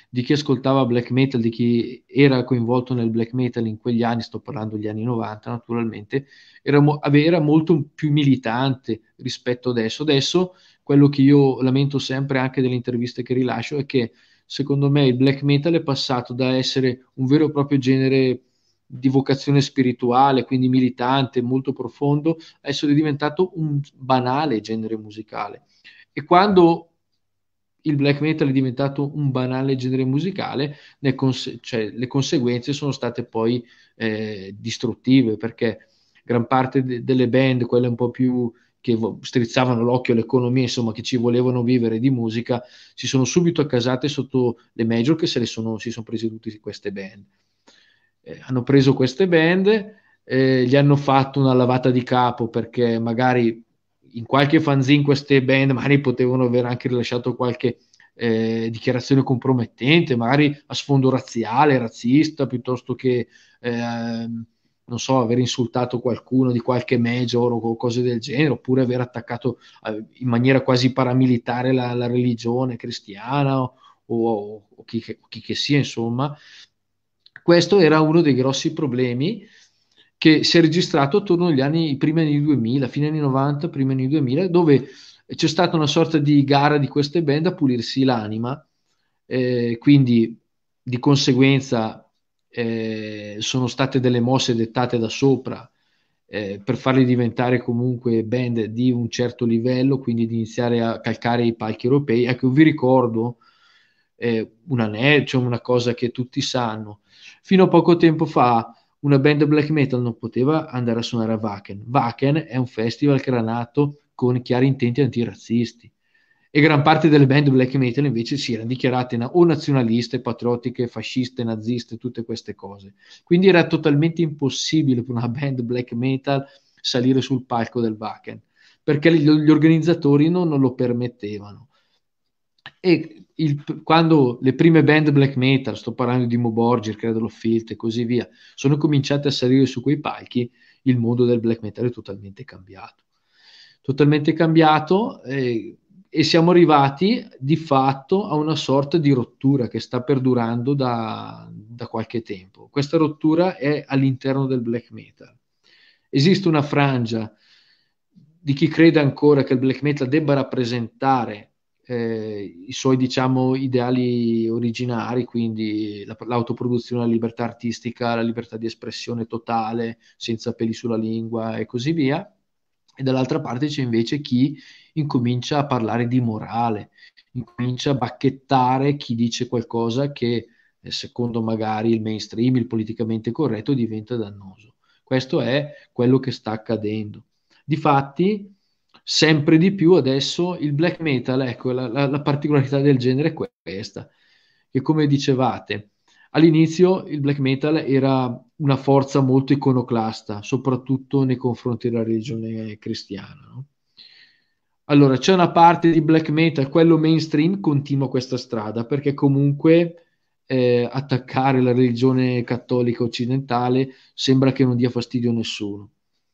di chi ascoltava black metal, di chi era coinvolto nel black metal in quegli anni, sto parlando degli anni novanta naturalmente, era, mo- ave- era molto più militante rispetto adesso. Adesso quello che io lamento sempre anche delle interviste che rilascio è che secondo me il black metal è passato da essere un vero e proprio genere di vocazione spirituale, quindi militante, molto profondo, a essere diventato un banale genere musicale. E quando il black metal è diventato un banale genere musicale, ne cons- cioè, le conseguenze sono state poi eh, distruttive, perché gran parte de- delle band, quelle un po' più che vo- strizzavano l'occhio all'economia, insomma, che ci volevano vivere di musica, si sono subito accasate sotto le major che se le sono, si sono prese tutte queste band. Eh, hanno preso queste band, eh, gli hanno fatto una lavata di capo perché magari in qualche fanzine queste band magari potevano aver anche rilasciato qualche eh, dichiarazione compromettente, magari a sfondo razziale, razzista, piuttosto che eh, non so, aver insultato qualcuno di qualche major o cose del genere, oppure aver attaccato eh, in maniera quasi paramilitare la, la religione cristiana o, o, o chi, che, chi che sia, insomma. Questo era uno dei grossi problemi che si è registrato attorno agli anni, i primi anni duemila, fine anni novanta, primi anni duemila, dove c'è stata una sorta di gara di queste band a pulirsi l'anima, eh, quindi di conseguenza eh, sono state delle mosse dettate da sopra eh, per farli diventare comunque band di un certo livello, quindi di iniziare a calcare i palchi europei. Ecco, vi ricordo eh, un anello, cioè una cosa che tutti sanno. Fino a poco tempo fa una band black metal non poteva andare a suonare a Wacken. Wacken è un festival che era nato con chiari intenti antirazzisti e gran parte delle band black metal invece si erano dichiarate na- o nazionaliste, patriottiche, fasciste, naziste, tutte queste cose. Quindi era totalmente impossibile per una band black metal salire sul palco del Wacken perché gli, gli organizzatori non, non lo permettevano. E il- quando le prime band black metal, sto parlando di Mo Borgir, Cradle of Filth e così via, sono cominciate a salire su quei palchi, il mondo del black metal è totalmente cambiato. Totalmente cambiato eh, e siamo arrivati di fatto a una sorta di rottura che sta perdurando da, da qualche tempo. Questa rottura è all'interno del black metal. Esiste una frangia di chi crede ancora che il black metal debba rappresentare eh, i suoi, diciamo, ideali originari, quindi la- l'autoproduzione, la libertà artistica, la libertà di espressione totale, senza peli sulla lingua e così via. E dall'altra parte c'è invece chi incomincia a parlare di morale, incomincia a bacchettare chi dice qualcosa che, eh, secondo magari il mainstream, il politicamente corretto, diventa dannoso. Questo è quello che sta accadendo. Difatti, sempre di più adesso il black metal, ecco, la, la- la particolarità del genere è questa, che come dicevate, all'inizio il black metal era una forza molto iconoclasta, soprattutto nei confronti della religione cristiana, no? Allora, c'è una parte di black metal, quello mainstream, continua questa strada, perché comunque eh, attaccare la religione cattolica occidentale sembra che non dia fastidio a nessuno.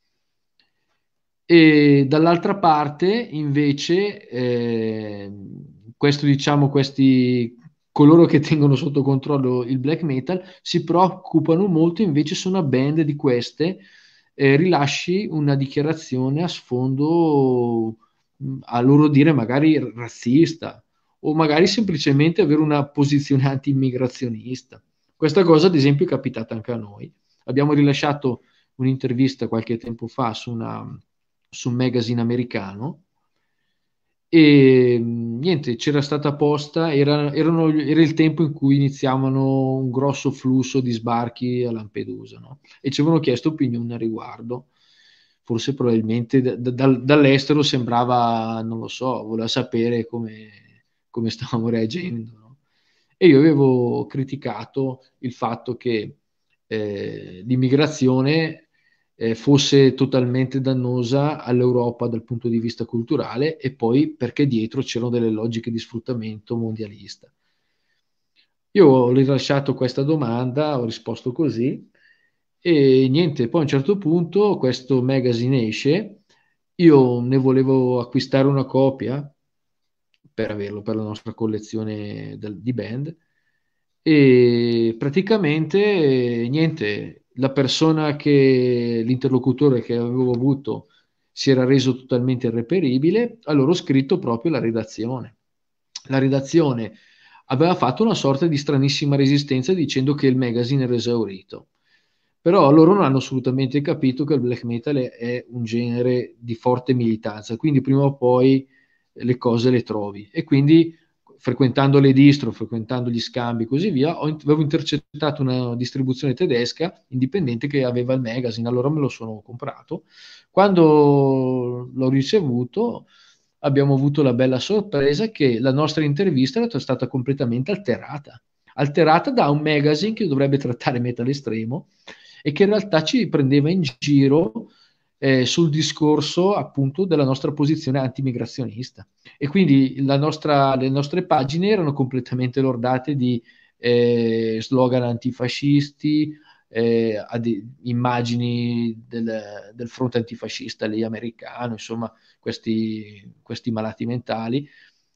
E dall'altra parte, invece, eh, questo, diciamo, questi coloro che tengono sotto controllo il black metal si preoccupano molto, invece, se una band di queste eh, rilasci una dichiarazione a sfondo, mh, a loro dire, magari razzista o magari semplicemente avere una posizione anti-immigrazionista. Questa cosa, ad esempio, è capitata anche a noi. Abbiamo rilasciato un'intervista qualche tempo fa su, una, su un magazine americano e mh, niente, c'era stata posta, era, erano- era il tempo in cui iniziavano un grosso flusso di sbarchi a Lampedusa, no? E ci avevano chiesto opinioni a riguardo. Forse probabilmente da- da- dall'estero sembrava, non lo so, voleva sapere come, come stavamo reagendo, no? E io avevo criticato il fatto che eh, l'immigrazione eh, fosse totalmente dannosa all'Europa dal punto di vista culturale e poi perché dietro c'erano delle logiche di sfruttamento mondialista. Io ho rilasciato questa domanda, ho risposto così e niente, poi a un certo punto questo magazine esce, io ne volevo acquistare una copia per averlo per la nostra collezione del- di band e praticamente eh, niente, la persona che, l'interlocutore che avevo avuto si era reso totalmente irreperibile, allora ho scritto proprio la redazione. La redazione aveva fatto una sorta di stranissima resistenza dicendo che il magazine era esaurito. Però loro non hanno assolutamente capito che il black metal è, è un genere di forte militanza, quindi prima o poi le cose le trovi. E quindi frequentando le distro, frequentando gli scambi e così via, ho, avevo intercettato una distribuzione tedesca indipendente che aveva il magazine, allora me lo sono comprato. Quando l'ho ricevuto abbiamo avuto la bella sorpresa che la nostra intervista era stata completamente alterata, alterata da un magazine che dovrebbe trattare metal estremo e che in realtà ci prendeva in giro eh, sul discorso appunto della nostra posizione antimigrazionista. E quindi la nostra, le nostre pagine erano completamente lordate di eh, slogan antifascisti, eh, ad, immagini del, del fronte antifascista lì americano, insomma, questi, questi malati mentali.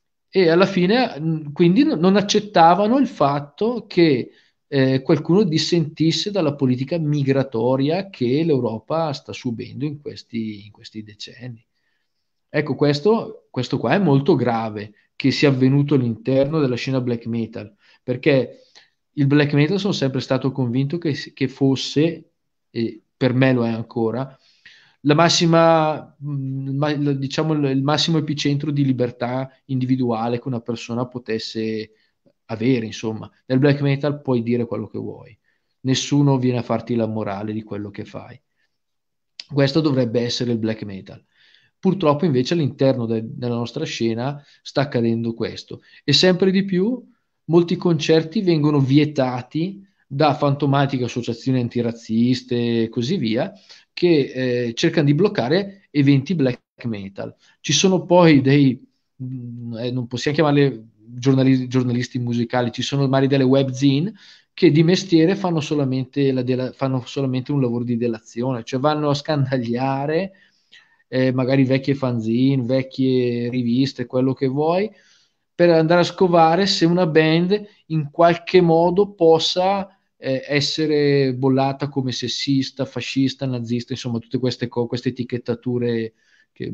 E alla fine, mh, quindi, no- non accettavano il fatto che eh, qualcuno dissentisse dalla politica migratoria che l'Europa sta subendo in questi, in questi decenni. Ecco, questo, questo qua è molto grave che sia avvenuto all'interno della scena black metal, perché il black metal sono sempre stato convinto che, che fosse, e per me lo è ancora, la massima, mh, ma- diciamo, il il massimo epicentro di libertà individuale che una persona potesse avere, insomma. Nel black metal puoi dire quello che vuoi, nessuno viene a farti la morale di quello che fai. Questo dovrebbe essere il black metal. Purtroppo invece all'interno de- della nostra scena sta accadendo questo e sempre di più molti concerti vengono vietati da fantomatiche associazioni antirazziste e così via che eh, cercano di bloccare eventi black metal. Ci sono poi dei, mh, eh, non possiamo chiamarle giornali- giornalisti musicali, ci sono magari delle webzine che di mestiere fanno solamente, la dela- fanno solamente un lavoro di delazione, cioè vanno a scandagliare eh, magari vecchie fanzine, vecchie riviste, quello che vuoi, per andare a scovare se una band in qualche modo possa eh, essere bollata come sessista, fascista, nazista, insomma tutte queste, co- queste etichettature che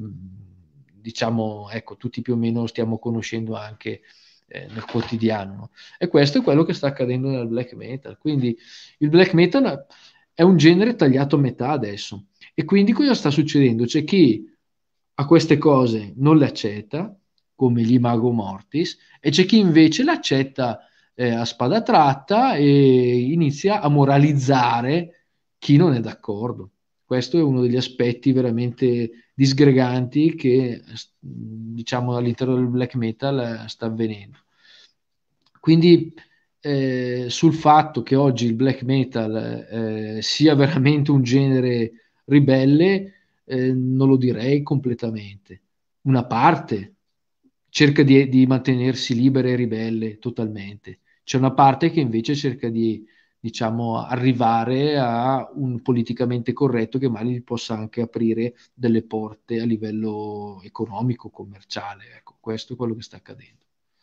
diciamo, ecco, tutti più o meno stiamo conoscendo anche eh, nel quotidiano. No? E questo è quello che sta accadendo nel black metal. Quindi il black metal è un genere tagliato a metà adesso. E quindi cosa sta succedendo? C'è chi a queste cose non le accetta, come gli Imago Mortis, e c'è chi invece l'accetta eh, a spada tratta e inizia a moralizzare chi non è d'accordo. Questo è uno degli aspetti veramente disgreganti che, diciamo, all'interno del black metal eh, sta avvenendo. Quindi eh, sul fatto che oggi il black metal eh, sia veramente un genere ribelle, eh, non lo direi completamente. Una parte cerca di, di mantenersi libera e ribelle totalmente. C'è una parte che invece cerca di, diciamo, arrivare a un politicamente corretto che magari gli possa anche aprire delle porte a livello economico, commerciale. Ecco, questo è quello che sta accadendo.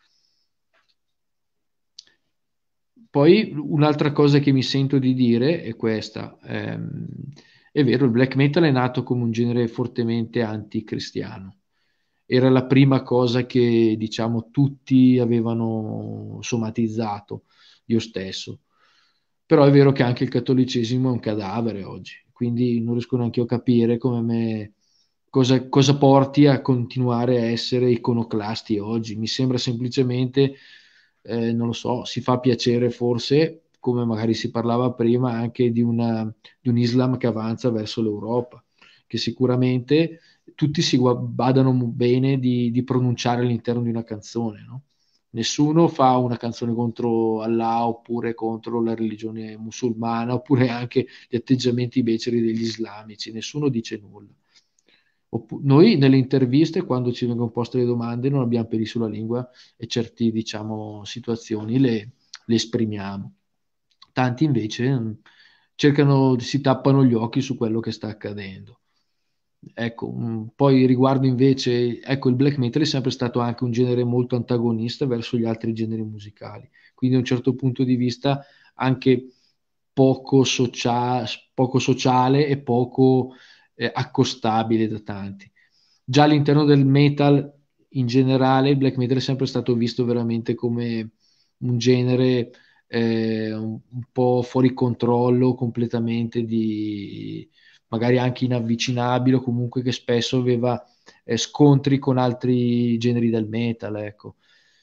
Poi un'altra cosa che mi sento di dire è questa. Ehm, è vero, il black metal è nato come un genere fortemente anticristiano. Era la prima cosa che, diciamo, tutti avevano somatizzato, io stesso. Però è vero che anche il cattolicesimo è un cadavere oggi, quindi non riesco neanche io a capire come me, cosa, cosa porti a continuare a essere iconoclasti oggi. Mi sembra semplicemente, eh, non lo so, si fa piacere forse, come magari si parlava prima, anche di, una, di un Islam che avanza verso l'Europa, che sicuramente tutti si gua- badano bene di, di pronunciare all'interno di una canzone, no? Nessuno fa una canzone contro Allah oppure contro la religione musulmana oppure anche gli atteggiamenti beceri degli islamici, nessuno dice nulla. Oppu- noi nelle interviste, quando ci vengono poste le domande, non abbiamo peli sulla lingua e certe, diciamo, situazioni le, le esprimiamo. Tanti invece mh, cercano, si tappano gli occhi su quello che sta accadendo. Ecco, mh, poi riguardo invece, ecco, il black metal è sempre stato anche un genere molto antagonista verso gli altri generi musicali. quindi da un certo punto di vista anche poco, socia- poco sociale e poco eh, accostabile da tanti. Già all'interno del metal in generale, il black metal è sempre stato visto veramente come un genere eh, un, un po' fuori controllo, completamente di magari anche inavvicinabile, o comunque che spesso aveva eh, scontri con altri generi del metal, ecco.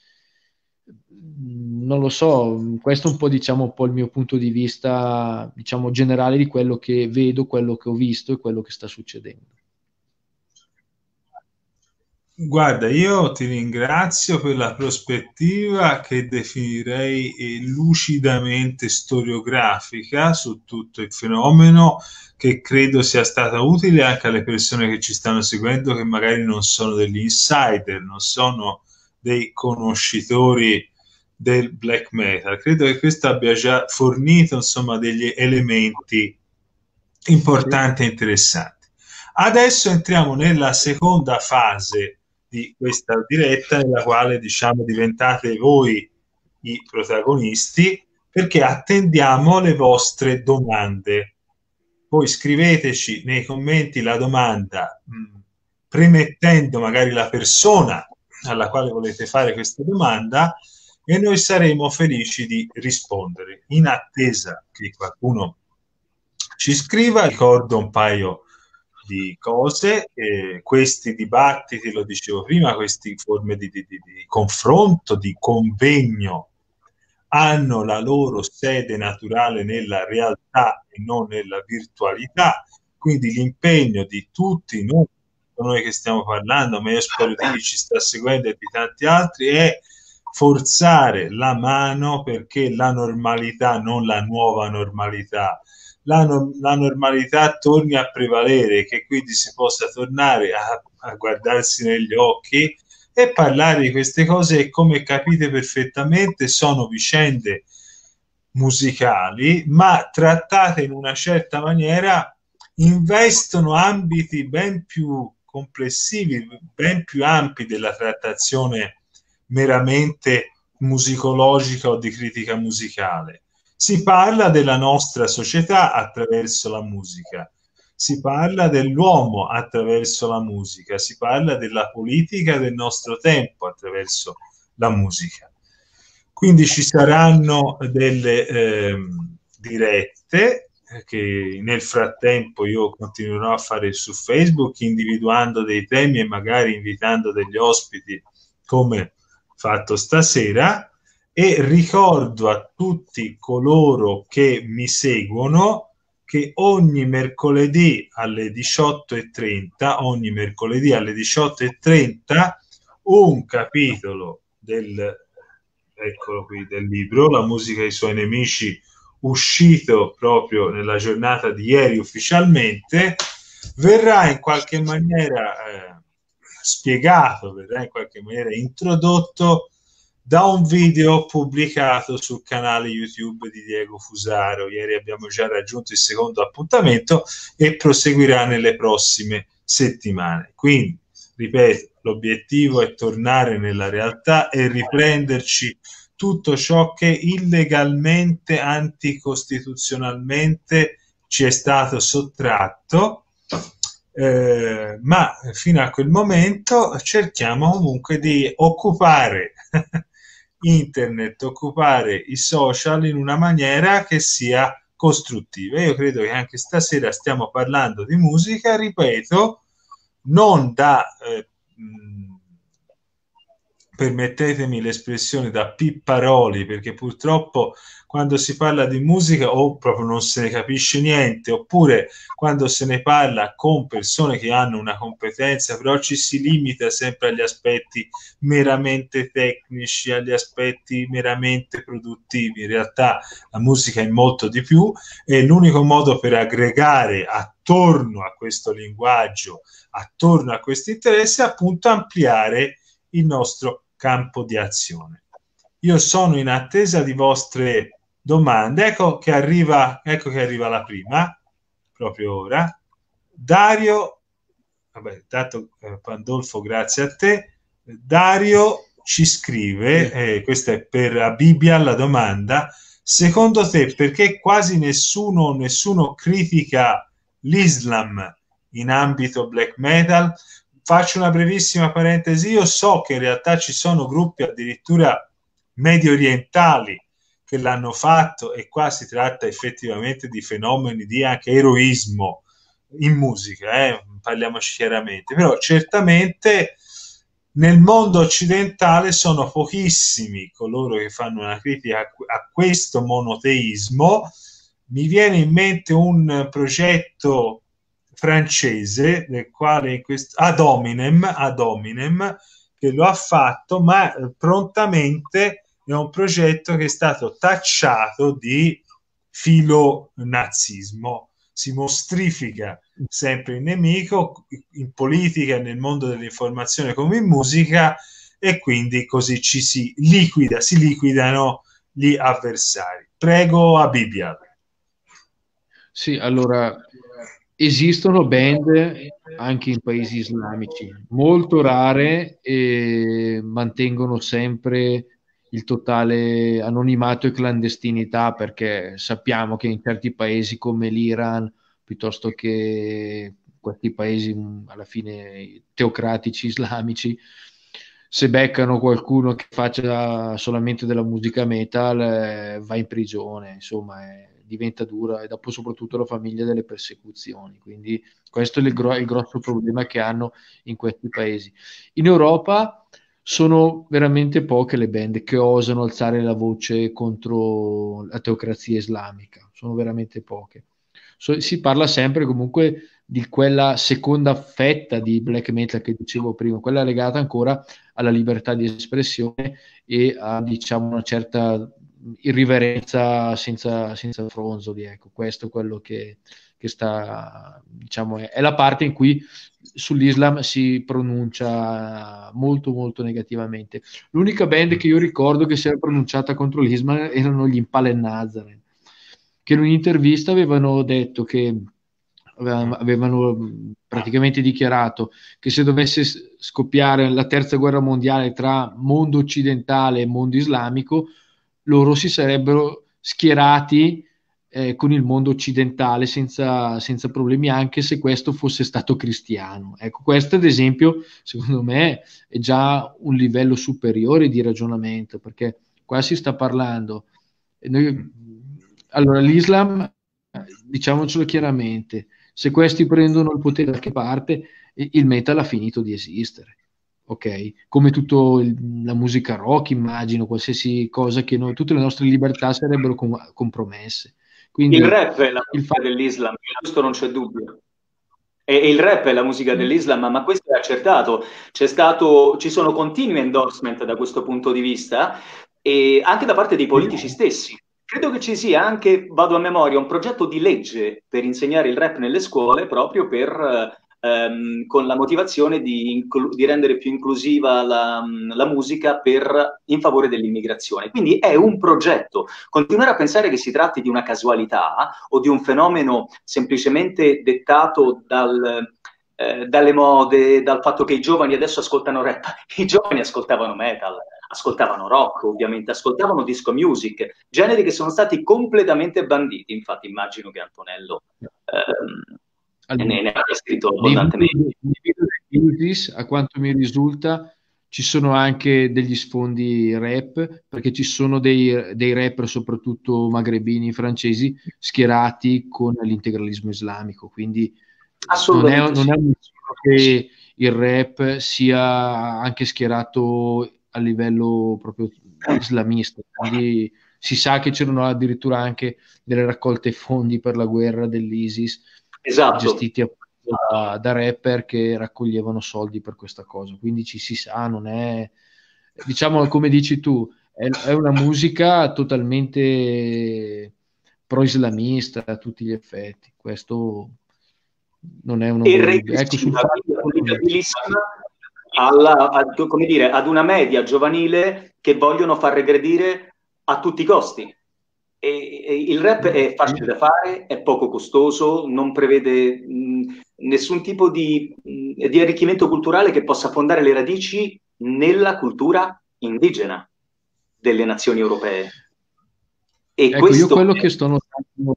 Non lo so, questo è un po', diciamo, un po' il mio punto di vista, diciamo, generale di quello che vedo, quello che ho visto e quello che sta succedendo. Guarda, io ti ringrazio per la prospettiva che definirei eh, lucidamente storiografica su tutto il fenomeno, che credo sia stata utile anche alle persone che ci stanno seguendo, che magari non sono degli insider, non sono dei conoscitori del black metal. Credo che questo abbia già fornito, insomma, degli elementi importanti e interessanti. Adesso entriamo nella seconda fase di questa diretta, nella quale, diciamo, diventate voi i protagonisti, perché attendiamo le vostre domande. Poi scriveteci nei commenti la domanda, mh, premettendo magari la persona alla quale volete fare questa domanda, e noi saremo felici di rispondere. In attesa che qualcuno ci scriva, ricordo un paio di cose, eh, questi dibattiti, lo dicevo prima, queste forme di, di, di, di confronto, di convegno, hanno la loro sede naturale nella realtà e non nella virtualità, quindi l'impegno di tutti, non noi che stiamo parlando, ma io spero di chi ci sta seguendo e di tanti altri, è forzare la mano perché la normalità, non la nuova normalità, La, no- la normalità torni a prevalere, che quindi si possa tornare a, a guardarsi negli occhi e parlare di queste cose, che, come capite perfettamente, sono vicende musicali, ma trattate in una certa maniera investono ambiti ben più complessivi, ben più ampi della trattazione meramente musicologica o di critica musicale. Si parla della nostra società attraverso la musica, si parla dell'uomo attraverso la musica, si parla della politica del nostro tempo attraverso la musica. Quindi ci saranno delle eh, dirette che nel frattempo io continuerò a fare su Facebook, individuando dei temi e magari invitando degli ospiti come fatto stasera, e ricordo a tutti coloro che mi seguono che ogni mercoledì alle diciotto e trenta, ogni mercoledì alle diciotto e trenta, un capitolo del, eccolo qui, del libro La musica e i suoi nemici, uscito proprio nella giornata di ieri ufficialmente, verrà in qualche maniera eh, spiegato, verrà in qualche maniera introdotto da un video pubblicato sul canale YouTube di Diego Fusaro. Ieri abbiamo già raggiunto il secondo appuntamento e proseguirà nelle prossime settimane. Quindi, ripeto, l'obiettivo è tornare nella realtà e riprenderci tutto ciò che illegalmente, anticostituzionalmente ci è stato sottratto, eh, ma fino a quel momento cerchiamo comunque di occupare internet, occupare i social in una maniera che sia costruttiva. Io credo che anche stasera stiamo parlando di musica, ripeto, non da eh, permettetemi l'espressione, da pipparoli, perché purtroppo quando si parla di musica o proprio non se ne capisce niente, oppure quando se ne parla con persone che hanno una competenza, però ci si limita sempre agli aspetti meramente tecnici, agli aspetti meramente produttivi. In realtà la musica è molto di più, e l'unico modo per aggregare attorno a questo linguaggio, attorno a questo interesse, è appunto ampliare il nostro campo di azione. Io sono in attesa di vostre domande. Ecco che arriva, ecco che arriva la prima, proprio ora. Dario, vabbè, tanto eh, Pandolfo, grazie a te. Dario ci scrive, eh, questa è per Bibbia la domanda: secondo te perché quasi nessuno, nessuno critica l'Islam in ambito black metal? Faccio una brevissima parentesi: io so che in realtà ci sono gruppi addirittura medio orientali che l'hanno fatto, e qua si tratta effettivamente di fenomeni di anche eroismo in musica, eh? Parliamoci chiaramente, però certamente nel mondo occidentale sono pochissimi coloro che fanno una critica a questo monoteismo. Mi viene in mente un progetto francese del quale in questo, ad hominem, ad hominem, che lo ha fatto, ma prontamente è un progetto che è stato tacciato di filonazismo. Si mostrifica sempre il nemico in politica e nel mondo dell'informazione come in musica, e quindi così ci si liquida, si liquidano gli avversari. Prego, Abibial. Sì, allora, esistono band anche in paesi islamici, molto rare, e mantengono sempre il totale anonimato e clandestinità, perché sappiamo che in certi paesi come l'Iran, piuttosto che questi paesi alla fine teocratici islamici, se beccano qualcuno che faccia solamente della musica metal, eh, va in prigione, insomma, è, diventa dura, e dopo soprattutto la famiglia delle persecuzioni. Quindi questo è il, gro- il grosso problema che hanno in questi paesi. In Europa sono veramente poche le band che osano alzare la voce contro la teocrazia islamica, sono veramente poche. So, si parla sempre comunque di quella seconda fetta di black metal che dicevo prima, quella legata ancora alla libertà di espressione e a, diciamo, una certa irriverenza senza, senza fronzoli. Ecco, questo è quello che, che sta, diciamo, è, è la parte in cui sull'Islam si pronuncia molto molto negativamente. L'unica band che io ricordo che si era pronunciata contro l'Islam erano gli Impala Nazareth, che in un'intervista avevano detto che avevano praticamente dichiarato che se dovesse scoppiare la terza guerra mondiale tra mondo occidentale e mondo islamico, loro si sarebbero schierati eh, con il mondo occidentale senza, senza problemi, anche se questo fosse stato cristiano. Ecco, questo ad esempio secondo me è già un livello superiore di ragionamento, perché qua si sta parlando noi, allora l'Islam, diciamocelo chiaramente, se questi prendono il potere da qualche parte, il metal ha finito di esistere, ok? Come tutto il, la musica rock, immagino, qualsiasi cosa che noi, tutte le nostre libertà sarebbero com- compromesse. Quindi, il rap è la musica fa- dell'Islam, questo non c'è dubbio. E, e il rap è la musica dell'Islam, ma questo è accertato. C'è stato, ci sono continui endorsement da questo punto di vista, e anche da parte dei politici stessi. Credo che ci sia anche, vado a memoria, un progetto di legge per insegnare il rap nelle scuole, proprio per, ehm, con la motivazione di, inclu- di rendere più inclusiva la, la musica per, in favore dell'immigrazione. Quindi è un progetto. Continuare a pensare che si tratti di una casualità o di un fenomeno semplicemente dettato dal, eh, dalle mode, dal fatto che i giovani adesso ascoltano rap. I giovani ascoltavano metal, ascoltavano rock, ovviamente, ascoltavano disco music, generi che sono stati completamente banditi. Infatti immagino che Antonello ehm, allora, ne, ne abbia scritto nei video, abbondantemente. nei video del ISIS, a quanto mi risulta, ci sono anche degli sfondi rap, perché ci sono dei, dei rapper, soprattutto magrebini, francesi, schierati con l'integralismo islamico. Quindi non è, Assolutamente non sì. è un mistero che il rap sia anche schierato a livello proprio islamista. Quindi si sa che c'erano addirittura anche delle raccolte fondi per la guerra dell'ISIS, Esatto. gestiti appunto da, da rapper che raccoglievano soldi per questa cosa. Quindi ci si sa, non è, diciamo, come dici tu, è, è una musica totalmente pro-islamista a tutti gli effetti. Questo non è un E ombra di dubbio. Ecco, sul regressiva, quindi fatto, applicabilissima alla, a, come dire, ad una media giovanile che vogliono far regredire a tutti i costi. E, e il rap è facile da fare, è poco costoso, non prevede mh, nessun tipo di, mh, di arricchimento culturale che possa fondare le radici nella cultura indigena delle nazioni europee. E ecco, questo io quello è... che sto notando,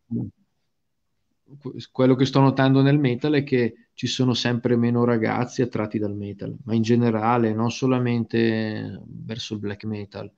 quello che sto notando nel metal è che ci sono sempre meno ragazzi attratti dal metal, ma in generale, non solamente verso il black metal.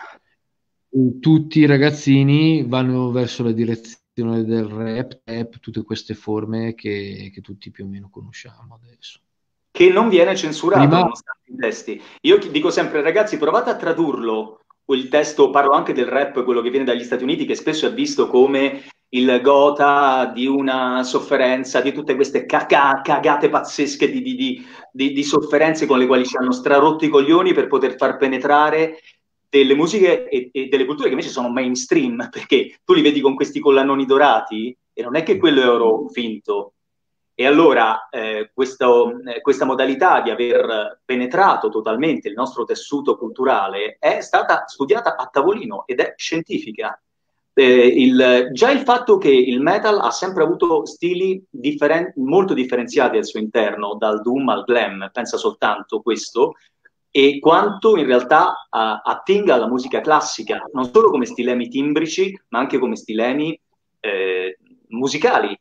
Tutti i ragazzini vanno verso la direzione del rap, rap, tutte queste forme che, che tutti più o meno conosciamo adesso. Che non viene censurato Prima, nonostante i testi. Io dico sempre, ragazzi, provate a tradurlo, il testo, parlo anche del rap, quello che viene dagli Stati Uniti, che spesso è visto come il gotha di una sofferenza, di tutte queste caca- cagate pazzesche di, di, di, di, di sofferenze con le quali ci hanno strarotto i coglioni per poter far penetrare delle musiche e, e delle culture che invece sono mainstream, perché tu li vedi con questi collanoni dorati e non è che quello è oro finto. E allora eh, questo, eh, questa modalità di aver penetrato totalmente il nostro tessuto culturale è stata studiata a tavolino ed è scientifica. Eh, il, già il fatto che il metal ha sempre avuto stili differen- molto differenziati al suo interno, dal doom al glam, pensa soltanto questo, e quanto in realtà a, attinga alla musica classica, non solo come stilemi timbrici, ma anche come stilemi eh, musicali.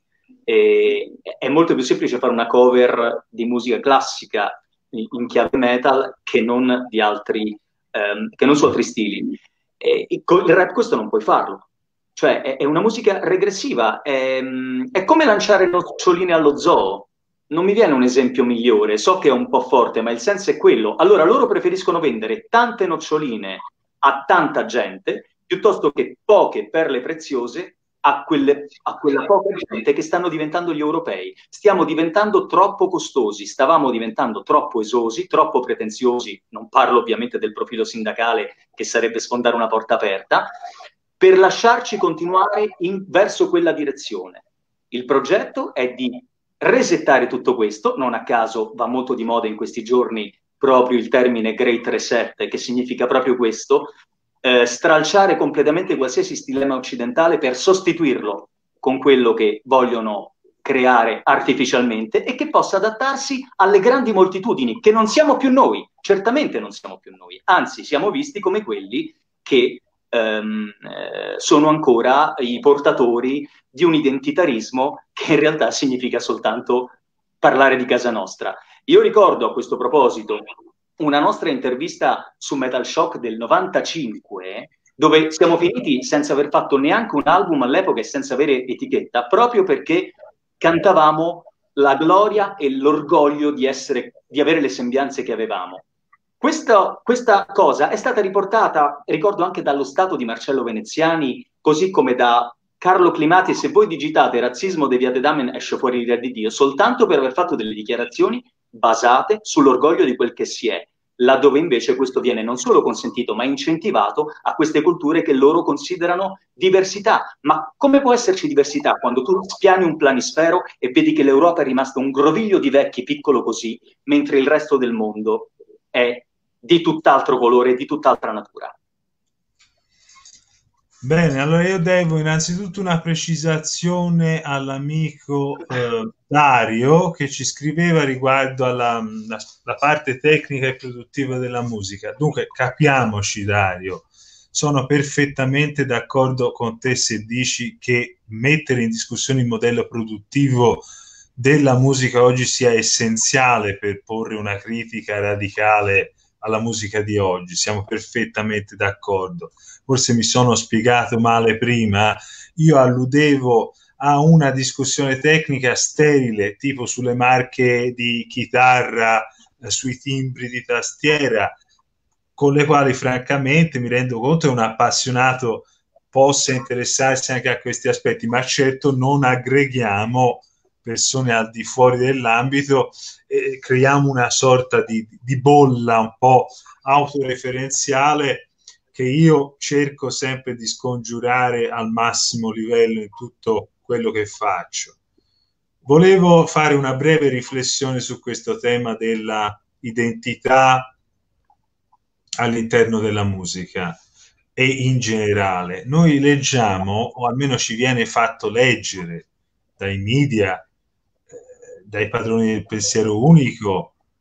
E è molto più semplice fare una cover di musica classica in, in chiave metal che non di altri, ehm, che non su altri stili. E, e con il rap questo non puoi farlo. Cioè, è, è una musica regressiva, è, è come lanciare noccioline allo zoo. Non mi viene un esempio migliore, so che è un po' forte, ma il senso è quello. Allora loro preferiscono vendere tante noccioline a tanta gente piuttosto che poche perle preziose a, quelle, a quella poca gente che stanno diventando gli europei. Stiamo diventando troppo costosi, stavamo diventando troppo esosi, troppo pretenziosi, non parlo ovviamente del profilo sindacale che sarebbe sfondare una porta aperta, per lasciarci continuare in, verso quella direzione. Il progetto è di resettare tutto questo, non a caso va molto di moda in questi giorni proprio il termine Great Reset, che significa proprio questo, eh, stralciare completamente qualsiasi stilema occidentale per sostituirlo con quello che vogliono creare artificialmente e che possa adattarsi alle grandi moltitudini, che non siamo più noi, certamente non siamo più noi, anzi siamo visti come quelli che ehm, eh, sono ancora i portatori di un identitarismo che in realtà significa soltanto parlare di casa nostra. Io ricordo a questo proposito una nostra intervista su Metal Shock del novantacinque, dove siamo finiti senza aver fatto neanche un album all'epoca e senza avere etichetta, proprio perché cantavamo la gloria e l'orgoglio di, essere, di avere le sembianze che avevamo. Questa, questa cosa è stata riportata, ricordo, anche dallo Stato di Marcello Veneziani, così come da Carlo Climati, e se voi digitate razzismo deviate damen esce fuori l'ira di Dio, soltanto per aver fatto delle dichiarazioni basate sull'orgoglio di quel che si è, laddove invece questo viene non solo consentito, ma incentivato a queste culture che loro considerano diversità. Ma come può esserci diversità quando tu spiani un planisfero e vedi che l'Europa è rimasta un groviglio di vecchi piccolo così, mentre il resto del mondo è di tutt'altro colore, di tutt'altra natura? Bene, allora io devo innanzitutto una precisazione all'amico eh, Dario, che ci scriveva riguardo alla la, la parte tecnica e produttiva della musica. Dunque, capiamoci, Dario, sono perfettamente d'accordo con te se dici che mettere in discussione il modello produttivo della musica oggi sia essenziale per porre una critica radicale alla musica di oggi. Siamo perfettamente d'accordo. Forse mi sono spiegato male prima. Io alludevo a una discussione tecnica sterile, tipo sulle marche di chitarra, eh, sui timbri di tastiera, con le quali francamente mi rendo conto che un appassionato possa interessarsi anche a questi aspetti, ma certo non aggreghiamo persone al di fuori dell'ambito e creiamo una sorta di, di bolla un po' autoreferenziale che io cerco sempre di scongiurare al massimo livello in tutto quello che faccio. Volevo fare una breve riflessione su questo tema della identità all'interno della musica e in generale. Noi leggiamo, o almeno ci viene fatto leggere dai media, eh, dai padroni del pensiero unico,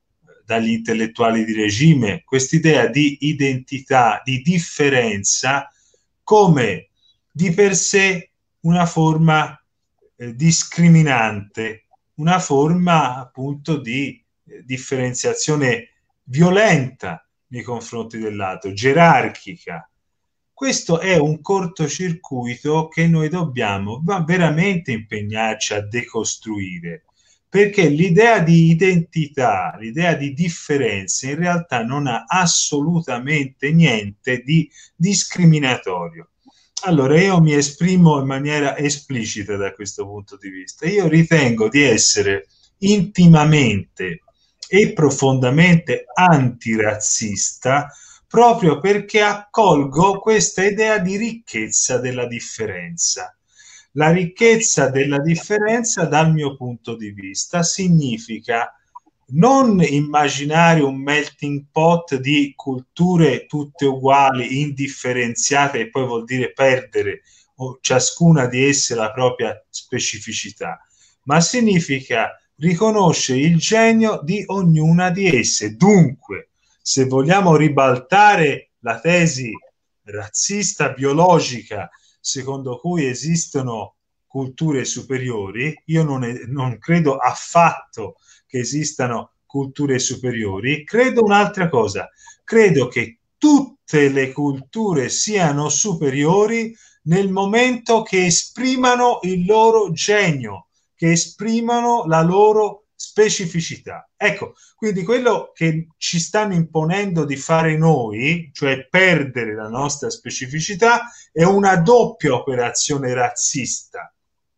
dagli intellettuali di regime, quest'idea di identità, di differenza come di per sé una forma eh, discriminante, una forma appunto di eh, differenziazione violenta nei confronti dell'altro, gerarchica. Questo è un cortocircuito che noi dobbiamo veramente impegnarci a decostruire, perché l'idea di identità, l'idea di differenza in realtà non ha assolutamente niente di discriminatorio. Allora, io mi esprimo in maniera esplicita da questo punto di vista. Io ritengo di essere intimamente e profondamente antirazzista proprio perché accolgo questa idea di ricchezza della differenza. La ricchezza della differenza, dal mio punto di vista, significa non immaginare un melting pot di culture tutte uguali, indifferenziate, e poi vuol dire perdere ciascuna di esse la propria specificità, ma significa riconoscere il genio di ognuna di esse. Dunque, se vogliamo ribaltare la tesi razzista biologica secondo cui esistono culture superiori, io non, è, non credo affatto che esistano culture superiori, credo un'altra cosa, credo che tutte le culture siano superiori nel momento che esprimano il loro genio, che esprimano la loro specificità. Ecco, quindi quello che ci stanno imponendo di fare noi, cioè perdere la nostra specificità, è una doppia operazione razzista.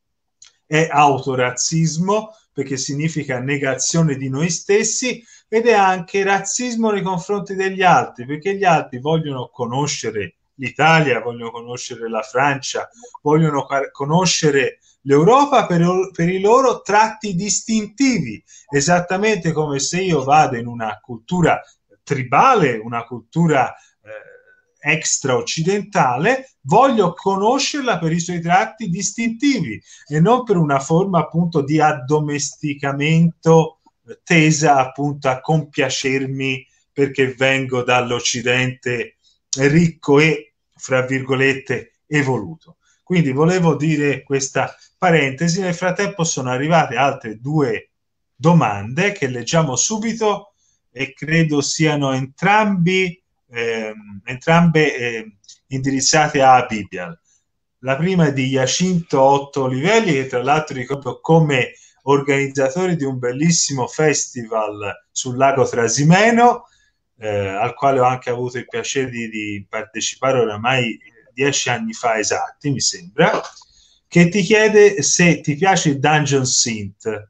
È autorazzismo, perché significa negazione di noi stessi, ed è anche razzismo nei confronti degli altri, perché gli altri vogliono conoscere l'Italia, vogliono conoscere la Francia, vogliono conoscere l'Europa per, per i loro tratti distintivi, esattamente come se io vado in una cultura tribale, una cultura eh, extra occidentale, voglio conoscerla per i suoi tratti distintivi e non per una forma appunto di addomesticamento tesa appunto a compiacermi perché vengo dall'Occidente ricco e, fra virgolette, evoluto. Quindi volevo dire questa parentesi. Nel frattempo sono arrivate altre due domande che leggiamo subito e credo siano entrambi, eh, entrambe eh, indirizzate a Bibial. La prima è di Jacinto Otto Olivelli, che tra l'altro ricordo come organizzatore di un bellissimo festival sul lago Trasimeno, eh, al quale ho anche avuto il piacere di, di partecipare oramai dieci anni fa esatti, mi sembra, che ti chiede se ti piace il Dungeon Synth.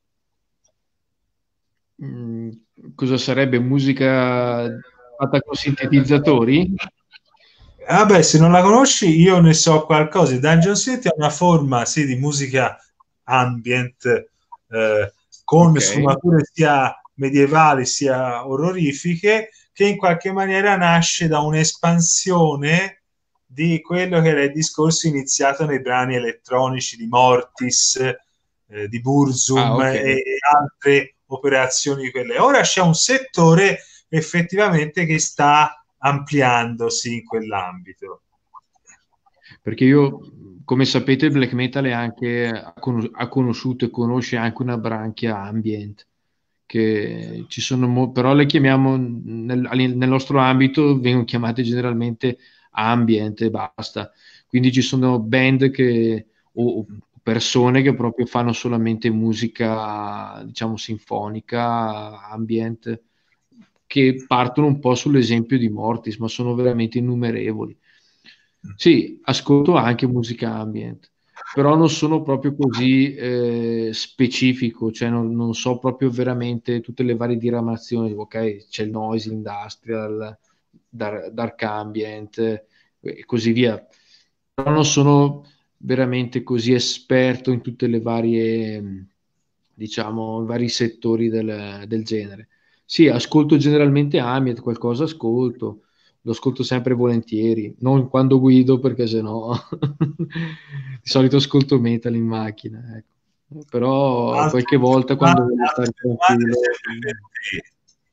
Mm, cosa sarebbe? Musica fatta con sintetizzatori? Ah beh, se non la conosci io ne so qualcosa. Il Dungeon Synth è una forma sì, di musica ambient eh, con okay. sfumature sia medievali sia orrorifiche, che in qualche maniera nasce da un'espansione di quello che era il discorso iniziato nei brani elettronici di Mortis, eh, di Burzum ah, okay. e, e altre operazioni quelle. Ora c'è un settore effettivamente che sta ampliandosi in quell'ambito. Perché io, come sapete, il black metal è anche, ha conosciuto e conosce anche una branchia ambient, che ci sono mo- però le chiamiamo nel, nel nostro ambito vengono chiamate generalmente ambient e basta. Quindi ci sono band che o persone che proprio fanno solamente musica, diciamo, sinfonica, ambient, che partono un po' sull'esempio di Mortis, ma sono veramente innumerevoli. Sì, ascolto anche musica ambient, però non sono proprio così eh, specifico, cioè non, non so proprio veramente tutte le varie diramazioni. Ok, c'è il noise industrial, dark, dark ambient e così via, però non sono veramente così esperto in tutte le varie, diciamo, i vari settori del, del genere. Sì, ascolto generalmente ambient, qualcosa ascolto, lo ascolto sempre volentieri, non quando guido perché sennò di solito ascolto metal in macchina, ecco. Però altre, qualche volta quando voglio stare tranquillo.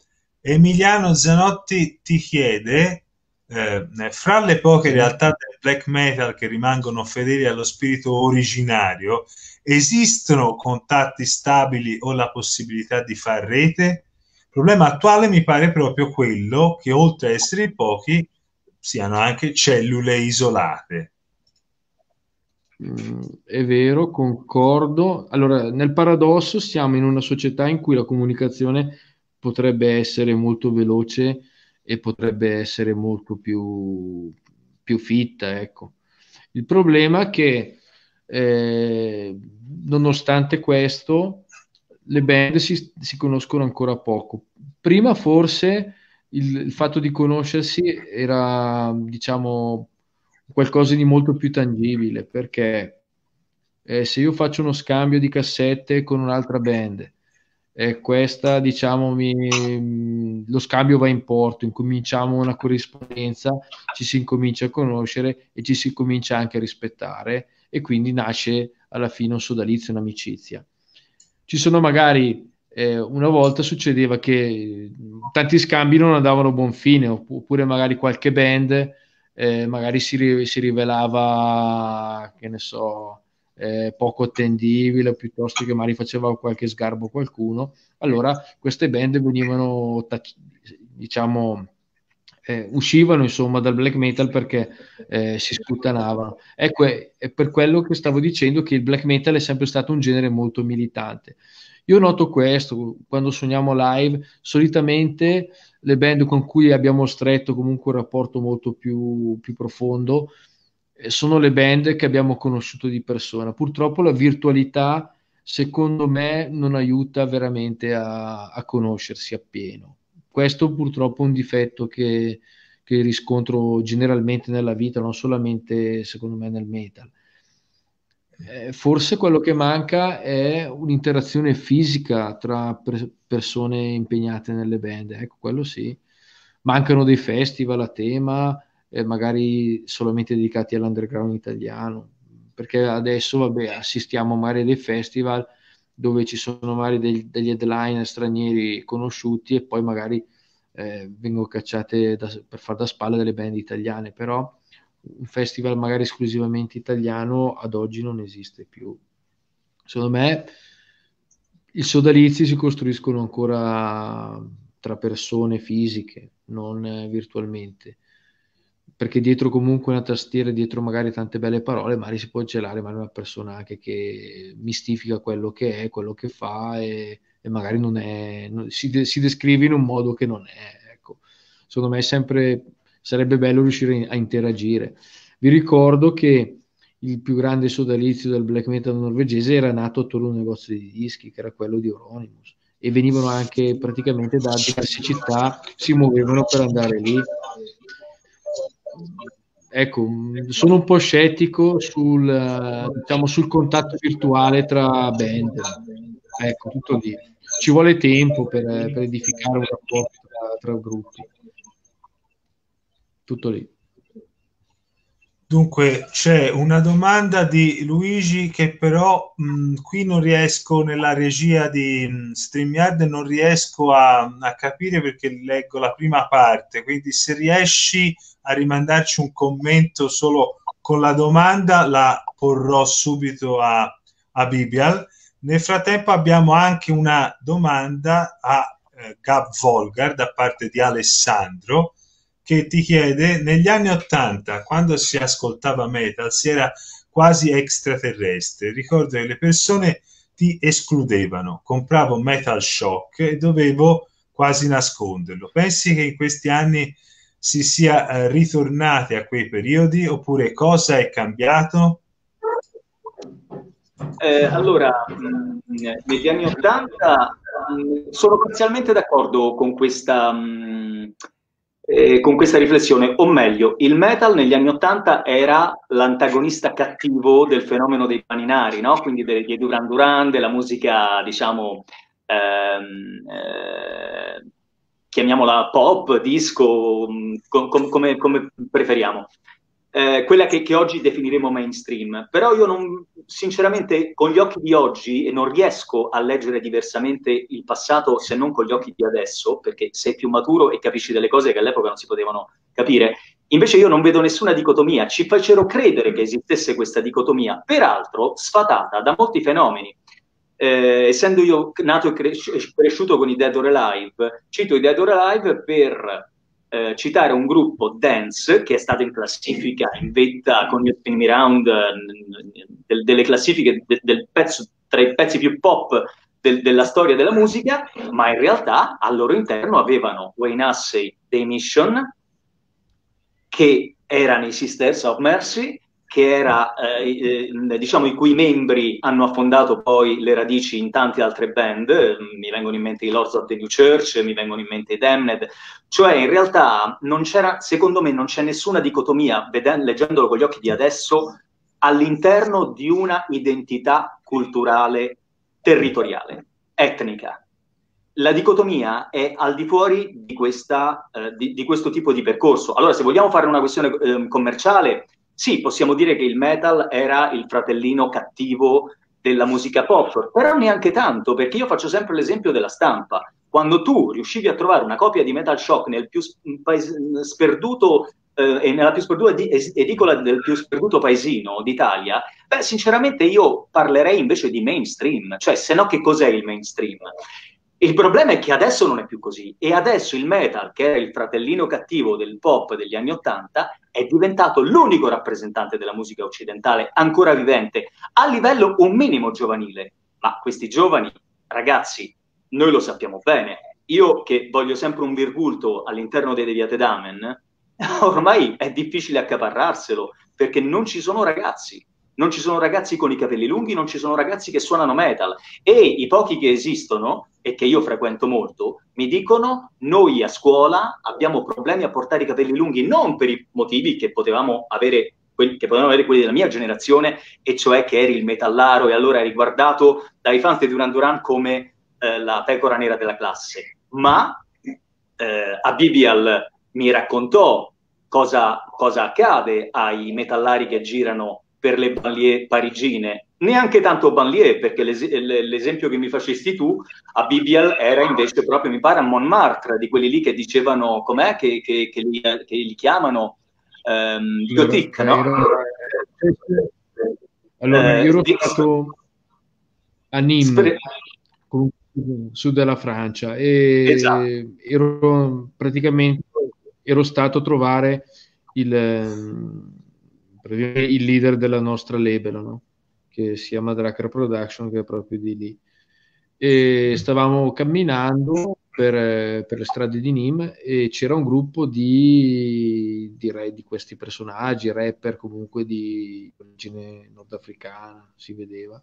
Emiliano Zanotti ti chiede, eh, fra le poche Sì. realtà del black metal che rimangono fedeli allo spirito originario, esistono contatti stabili o la possibilità di far rete? Il problema attuale mi pare proprio quello che, oltre a essere pochi, siano anche cellule isolate. Mm, è vero, concordo. Allora, nel paradosso siamo in una società in cui la comunicazione potrebbe essere molto veloce e potrebbe essere molto più, più fitta, ecco. Il problema è che, eh, nonostante questo, le band si, si conoscono ancora poco. Prima forse il, il fatto di conoscersi era, diciamo, qualcosa di molto più tangibile, perché eh, se io faccio uno scambio di cassette con un'altra band, e questa, diciamo, mi- lo scambio va in porto, incominciamo una corrispondenza, ci si incomincia a conoscere e ci si comincia anche a rispettare, e quindi nasce alla fine un sodalizio, un'amicizia. Ci sono magari, eh, una volta succedeva che tanti scambi non andavano a buon fine, opp- oppure magari qualche band eh, magari si, ri- si rivelava, che ne so, eh, poco attendibile, piuttosto che magari faceva qualche sgarbo a qualcuno. Allora queste band venivano, tac- diciamo, eh, uscivano insomma dal black metal perché eh, si sputtanavano. Ecco, è, è per quello che stavo dicendo che il black metal è sempre stato un genere molto militante. Io noto questo, quando suoniamo live, solitamente le band con cui abbiamo stretto comunque un rapporto molto più, più profondo eh, sono le band che abbiamo conosciuto di persona. Purtroppo la virtualità, secondo me, non aiuta veramente a, a conoscersi appieno. Questo purtroppo è un difetto che, che riscontro generalmente nella vita, non solamente secondo me nel metal. Eh, forse quello che manca è un'interazione fisica tra per- persone impegnate nelle band. Ecco, quello sì. Mancano dei festival a tema, eh, magari solamente dedicati all'underground italiano, perché adesso, vabbè, assistiamo magari a dei festival dove ci sono magari degli, degli headliner stranieri conosciuti e poi magari eh, vengono cacciate da- per far da spalla delle band italiane, però un festival magari esclusivamente italiano ad oggi non esiste più. Secondo me i sodalizi si costruiscono ancora tra persone fisiche, non eh, virtualmente, perché dietro comunque una tastiera, dietro magari tante belle parole, magari si può celare magari una persona anche che mistifica quello che è, quello che fa e, e magari non è, non- si, de- si descrive in un modo che non è. Ecco. Secondo me è sempre, sarebbe bello riuscire a interagire. Vi ricordo che il più grande sodalizio del black metal norvegese era nato attorno a un negozio di dischi, che era quello di Euronymous, e venivano anche praticamente da diverse città, si muovevano per andare lì. Ecco, mh, sono un po' scettico sul, eh, diciamo, sul contatto virtuale tra band. Ecco, tutto lì. Ci vuole tempo per, per edificare un rapporto tra, tra gruppi. Tutto lì. Dunque, c'è una domanda di Luigi che però mh, qui non riesco nella regia di mh, StreamYard, non riesco a, a capire perché leggo la prima parte, quindi se riesci a rimandarci un commento solo con la domanda la porrò subito a, a Bibial. Nel frattempo abbiamo anche una domanda a eh, Gab Volgar da parte di Alessandro che ti chiede, negli anni ottanta, quando si ascoltava metal, si era quasi extraterrestre. Ricordo che le persone ti escludevano. Compravo Metal Shock e dovevo quasi nasconderlo. Pensi che in questi anni si sia eh, ritornati a quei periodi oppure cosa è cambiato? Eh, allora, mh, negli anni Ottanta mh, sono parzialmente d'accordo con questa, mh, eh, con questa riflessione, o meglio, il metal negli anni Ottanta era l'antagonista cattivo del fenomeno dei paninari, no? Quindi dei, dei Duran Duran, della musica, diciamo, ehm, eh, chiamiamola pop, disco, mh, com- com- come, come preferiamo. eh, quella che, che oggi definiremo mainstream. Però io non, sinceramente, con gli occhi di oggi, e non riesco a leggere diversamente il passato se non con gli occhi di adesso, perché sei più maturo e capisci delle cose che all'epoca non si potevano capire. Invece io non vedo nessuna dicotomia, ci fecero credere che esistesse questa dicotomia, peraltro sfatata da molti fenomeni. Eh, essendo io nato e cres- cresciuto con i Dead or Alive, cito i Dead or Alive per eh, citare un gruppo dance che è stato in classifica in vetta con il Spin Me Round eh, del, delle classifiche de, del pezzo, tra i pezzi più pop del, della storia della musica, ma in realtà al loro interno avevano Wayne Hussey dei Mission, che erano i Sisters of Mercy, che era, eh, eh, diciamo, i cui membri hanno affondato poi le radici in tante altre band, mi vengono in mente i Lords of the New Church, mi vengono in mente i Damned, cioè in realtà non c'era, secondo me non c'è nessuna dicotomia, vedendo, leggendolo con gli occhi di adesso, all'interno di una identità culturale territoriale, etnica. La dicotomia è al di fuori di, questa, eh, di, di questo tipo di percorso. Allora, se vogliamo fare una questione eh, commerciale, sì, possiamo dire che il metal era il fratellino cattivo della musica pop, però neanche tanto, perché io faccio sempre l'esempio della stampa. Quando tu riuscivi a trovare una copia di Metal Shock nel più sperduto eh, e nella più sperduta edicola del più sperduto paesino d'Italia, beh, sinceramente io parlerei invece di mainstream, cioè se no che cos'è il mainstream? Il problema è che adesso non è più così, e adesso il metal, che era il fratellino cattivo del pop degli anni Ottanta, è diventato l'unico rappresentante della musica occidentale ancora vivente, a livello un minimo giovanile. Ma questi giovani, ragazzi, noi lo sappiamo bene. Io che voglio sempre un virgulto all'interno dei Deviate Damen, ormai è difficile accaparrarselo, perché non ci sono ragazzi. Non ci sono ragazzi con i capelli lunghi, non ci sono ragazzi che suonano metal, e i pochi che esistono, e che io frequento molto, mi dicono: noi a scuola abbiamo problemi a portare i capelli lunghi, non per i motivi che potevamo avere, quelli, che potevano avere quelli della mia generazione, e cioè che eri il metallaro e allora eri guardato dai fans di Duran Duran come eh, la pecora nera della classe, ma eh, a Bibial mi raccontò cosa, cosa accade ai metallari che girano per le banlieue parigine, neanche tanto banlieue, perché l'es l'esempio che mi facesti tu a Bibial era invece proprio, mi pare, a Montmartre, di quelli lì che dicevano, com'è, che, che, che, li, che li chiamano um, gothic, no? Allora, io ero eh, stato a Nîmes, sud della Francia, e esatto. ero praticamente ero stato a trovare il il leader della nostra label, no? Che si chiama Drakkar Production, che è proprio di lì. E stavamo camminando per, per le strade di Nîmes e c'era un gruppo di, di, di questi personaggi, rapper comunque di origine nordafricana, si vedeva.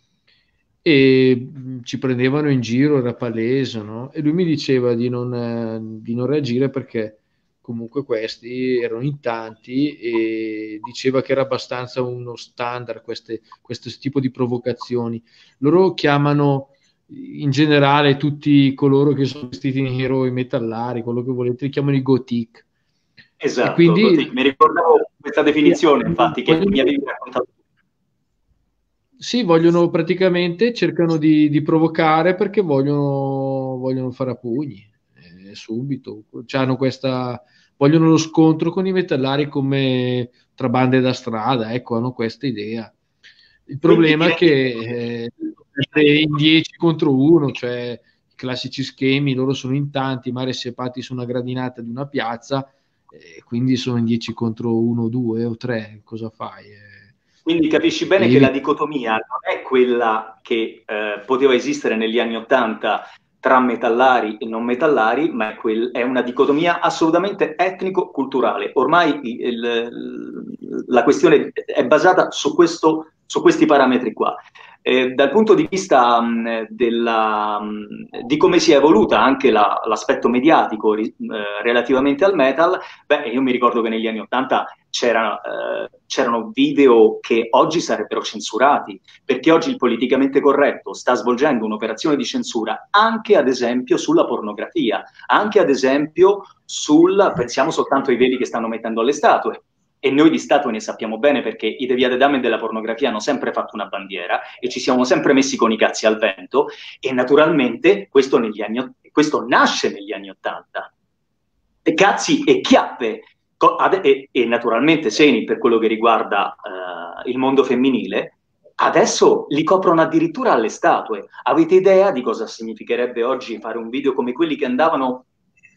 E ci prendevano in giro, era palese, no? E lui mi diceva di non, di non reagire perché comunque questi erano in tanti, e diceva che era abbastanza uno standard queste, questo tipo di provocazioni. Loro chiamano in generale tutti coloro che sono vestiti in eroi metallari, quello che volete, li chiamano i gothic. Esatto, e quindi, gothic. Mi ricordavo questa definizione, infatti, che vogliono, mi avevi raccontato. Sì, vogliono praticamente, cercano di, di provocare perché vogliono, vogliono fare a pugni. Subito, c'hanno questa, vogliono lo scontro con i metallari come tra bande da strada, ecco, hanno questa idea. Il problema è che eh, in dieci contro uno, cioè i classici schemi, loro sono in tanti, magari separati su una gradinata di una piazza, eh, quindi sono in dieci contro uno, due o tre, cosa fai? Eh, quindi capisci bene devi... che la dicotomia non è quella che eh, poteva esistere negli anni Ottanta tra metallari e non metallari, ma è, quel, è una dicotomia assolutamente etnico-culturale. Ormai il, il, la questione è basata su, questo, su questi parametri qua. Eh, dal punto di vista mh, della, mh, di come si è evoluta anche l'aspetto la, mediatico ri, eh, relativamente al metal, beh, io mi ricordo che negli anni Ottanta c'era, eh, c'erano video che oggi sarebbero censurati, perché oggi il politicamente corretto sta svolgendo un'operazione di censura anche ad esempio sulla pornografia, anche ad esempio sul, pensiamo soltanto ai veli che stanno mettendo alle statue. e noi di statue ne sappiamo bene perché i De Via de Damme della pornografia hanno sempre fatto una bandiera e ci siamo sempre messi con i cazzi al vento, e naturalmente questo, negli anni, questo nasce negli anni Ottanta. E cazzi e chiappe, e, e naturalmente seni per quello che riguarda uh, il mondo femminile, adesso li coprono addirittura alle statue. Avete idea di cosa significherebbe oggi fare un video come quelli che andavano,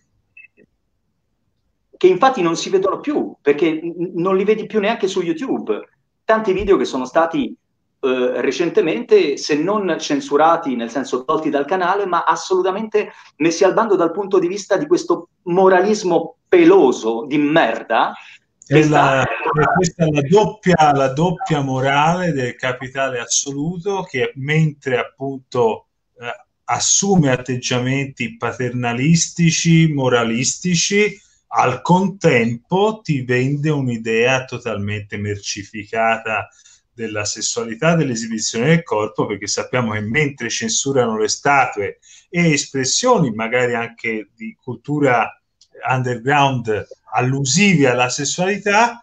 che infatti non si vedono più, perché non li vedi più neanche su YouTube? Tanti video che sono stati eh, recentemente, se non censurati, nel senso tolti dal canale, ma assolutamente messi al bando dal punto di vista di questo moralismo peloso di merda. È la, questa è la doppia, la doppia morale del capitale assoluto, che mentre appunto eh, assume atteggiamenti paternalistici, moralistici, al contempo ti vende un'idea totalmente mercificata della sessualità, dell'esibizione del corpo, perché sappiamo che mentre censurano le statue e espressioni magari anche di cultura underground allusivi alla sessualità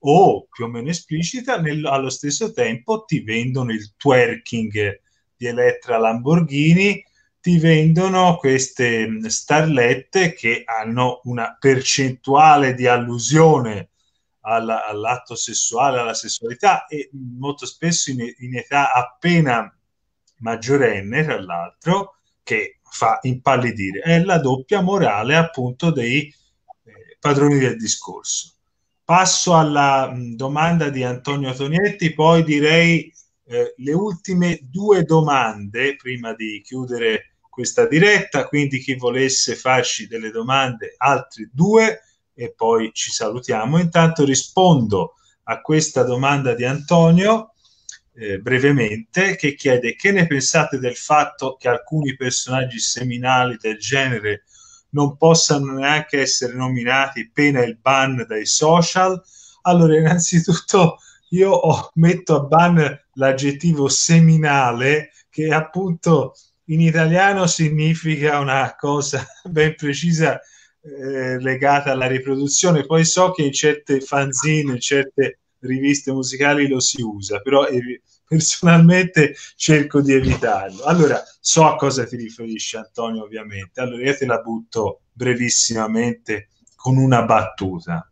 o più o meno esplicita, nel, allo stesso tempo ti vendono il twerking di Elettra Lamborghini, ti vendono queste starlette che hanno una percentuale di allusione alla, all'atto sessuale, alla sessualità, e molto spesso in, in età appena maggiorenne, tra l'altro, che fa impallidire. È la doppia morale appunto dei eh, padroni del discorso. Passo alla mh, domanda di Antonio Tonietti, poi direi eh, le ultime due domande prima di chiudere questa diretta, quindi chi volesse farci delle domande, altri due, e poi ci salutiamo. Intanto rispondo a questa domanda di Antonio eh, brevemente, che chiede: che ne pensate del fatto che alcuni personaggi seminali del genere non possano neanche essere nominati, pena il ban dai social? Allora, innanzitutto io ho, metto a ban l'aggettivo seminale, che appunto in italiano significa una cosa ben precisa eh, legata alla riproduzione. Poi so che in certe fanzine, in certe riviste musicali lo si usa, però eh, personalmente cerco di evitarlo. Allora, so a cosa ti riferisci, Antonio, ovviamente. Allora, io te la butto brevissimamente con una battuta.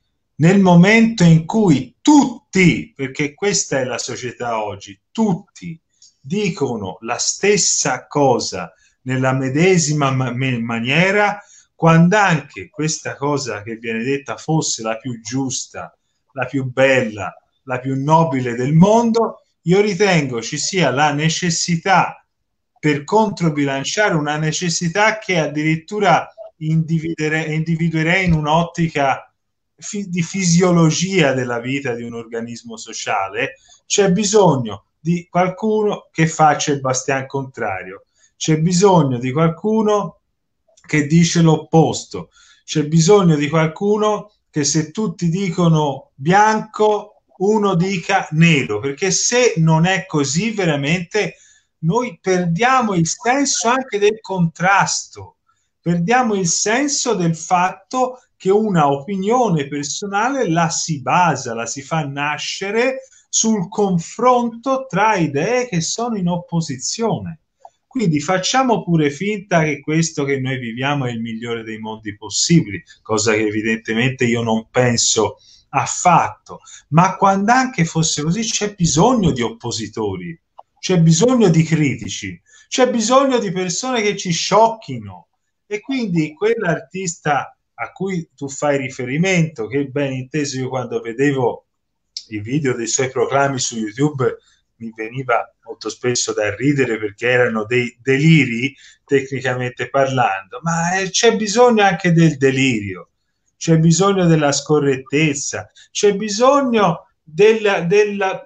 Nel momento in cui tutti, perché questa è la società oggi, tutti dicono la stessa cosa nella medesima ma- maniera, quando anche questa cosa che viene detta fosse la più giusta, la più bella, la più nobile del mondo, io ritengo ci sia la necessità, per controbilanciare una necessità che addirittura individuere- individuerei in un'ottica fi- di fisiologia della vita di un organismo sociale. C'è bisogno di qualcuno che faccia il bastian contrario, c'è bisogno di qualcuno che dice l'opposto, c'è bisogno di qualcuno che, se tutti dicono bianco, uno dica nero, perché se non è così veramente noi perdiamo il senso anche del contrasto, perdiamo il senso del fatto che una opinione personale la si basa, la si fa nascere sul confronto tra idee che sono in opposizione. Quindi facciamo pure finta che questo che noi viviamo è il migliore dei mondi possibili, cosa che evidentemente io non penso affatto, ma quando anche fosse così c'è bisogno di oppositori, c'è bisogno di critici, c'è bisogno di persone che ci sciocchino. E quindi quell'artista a cui tu fai riferimento, che ben inteso, io quando vedevo i video dei suoi proclami su YouTube mi veniva molto spesso da ridere, perché erano dei deliri tecnicamente parlando, ma eh, c'è bisogno anche del delirio, c'è bisogno della scorrettezza, c'è bisogno della, della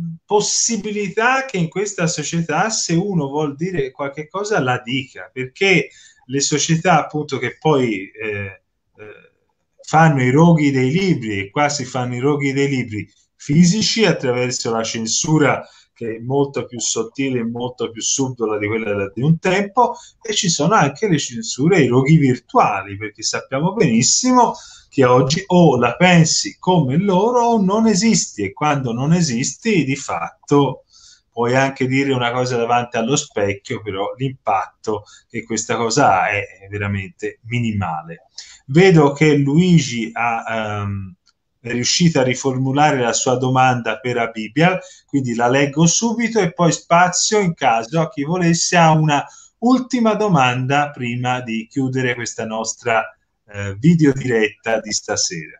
possibilità che in questa società, se uno vuol dire qualche cosa, la dica, perché le società appunto che poi eh, eh, fanno i roghi dei libri, e qua si fanno i roghi dei libri fisici attraverso la censura che è molto più sottile e molto più subdola di quella di un tempo, e ci sono anche le censure ai roghi virtuali, perché sappiamo benissimo che oggi o la pensi come loro o non esisti, e quando non esisti di fatto puoi anche dire una cosa davanti allo specchio, però l'impatto che questa cosa ha è veramente minimale. Vedo che Luigi ha, um, è riuscito a riformulare la sua domanda per Abibial, quindi la leggo subito e poi spazio in caso a chi volesse a una ultima domanda prima di chiudere questa nostra eh, video diretta di stasera.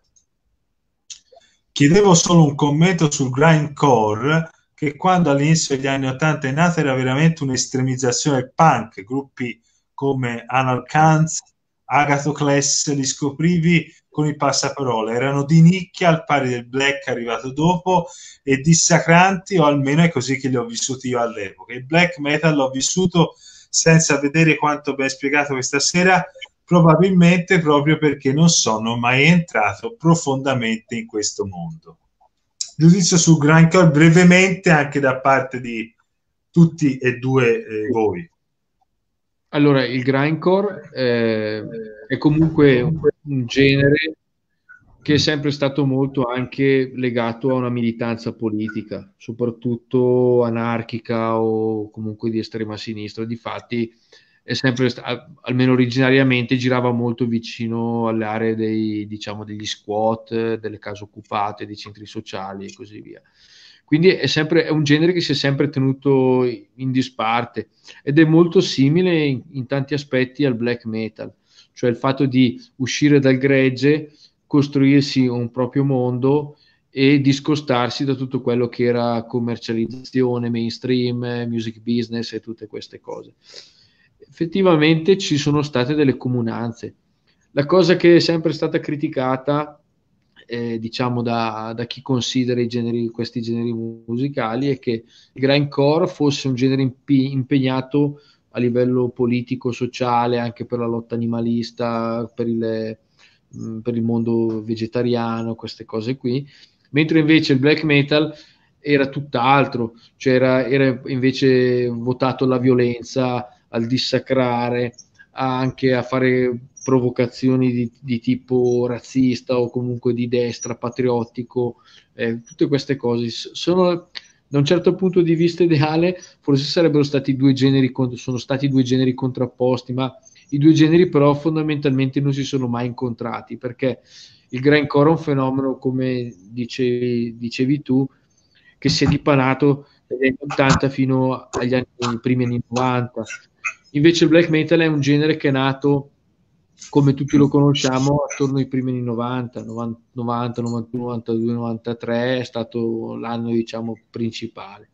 Chiedevo solo un commento sul grindcore, che quando all'inizio degli anni ottanta è nata era veramente un'estremizzazione punk, gruppi come Anal Kant, Agathocles li scoprivi con il passaparole, erano di nicchia al pari del black arrivato dopo e dissacranti, o almeno è così che li ho vissuti io all'epoca. Il black metal l'ho vissuto senza vedere quanto ben spiegato questa sera, probabilmente proprio perché non sono mai entrato profondamente in questo mondo. Giudizio su grindcore brevemente anche da parte di tutti e due eh, voi. Allora, il grindcore eh, è comunque un genere che è sempre stato molto anche legato a una militanza politica, soprattutto anarchica o comunque di estrema sinistra. Difatti è sempre stato, almeno originariamente, girava molto vicino alle aree dei, diciamo, degli squat, delle case occupate, dei centri sociali e così via. Quindi è, sempre, è un genere che si è sempre tenuto in disparte ed è molto simile in, in tanti aspetti al black metal, cioè il fatto di uscire dal gregge, costruirsi un proprio mondo e discostarsi da tutto quello che era commercializzazione, mainstream, music business e tutte queste cose. Effettivamente ci sono state delle comunanze. La cosa che è sempre stata criticata, eh, diciamo da, da chi considera i generi, questi generi musicali, è che il grindcore fosse un genere impi- impegnato a livello politico, sociale, anche per la lotta animalista, per il, mh, per il mondo vegetariano, queste cose qui, mentre invece il black metal era tutt'altro, cioè era, era invece votato alla violenza, al dissacrare, anche a fare provocazioni di, di tipo razzista o comunque di destra, patriottico, eh, tutte queste cose sono, da un certo punto di vista ideale, forse sarebbero stati due generi, sono stati due generi contrapposti, ma i due generi però fondamentalmente non si sono mai incontrati, perché il grindcore è un fenomeno, come dicevi, dicevi tu, che si è dipanato dagli anni ottanta fino agli anni, ai primi anni novanta. Invece il black metal è un genere che è nato, come tutti lo conosciamo, attorno ai primi anni novanta, novanta, novantuno, novantadue, novantatré è stato l'anno, diciamo, principale.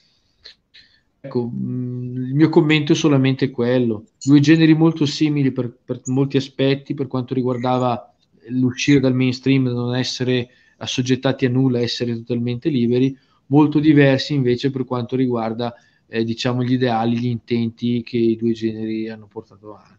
Ecco, mh, il mio commento è solamente quello. Due generi molto simili per, per molti aspetti, per quanto riguardava l'uscire dal mainstream, non essere assoggettati a nulla, essere totalmente liberi, molto diversi invece per quanto riguarda eh, diciamo gli ideali, gli intenti che i due generi hanno portato avanti.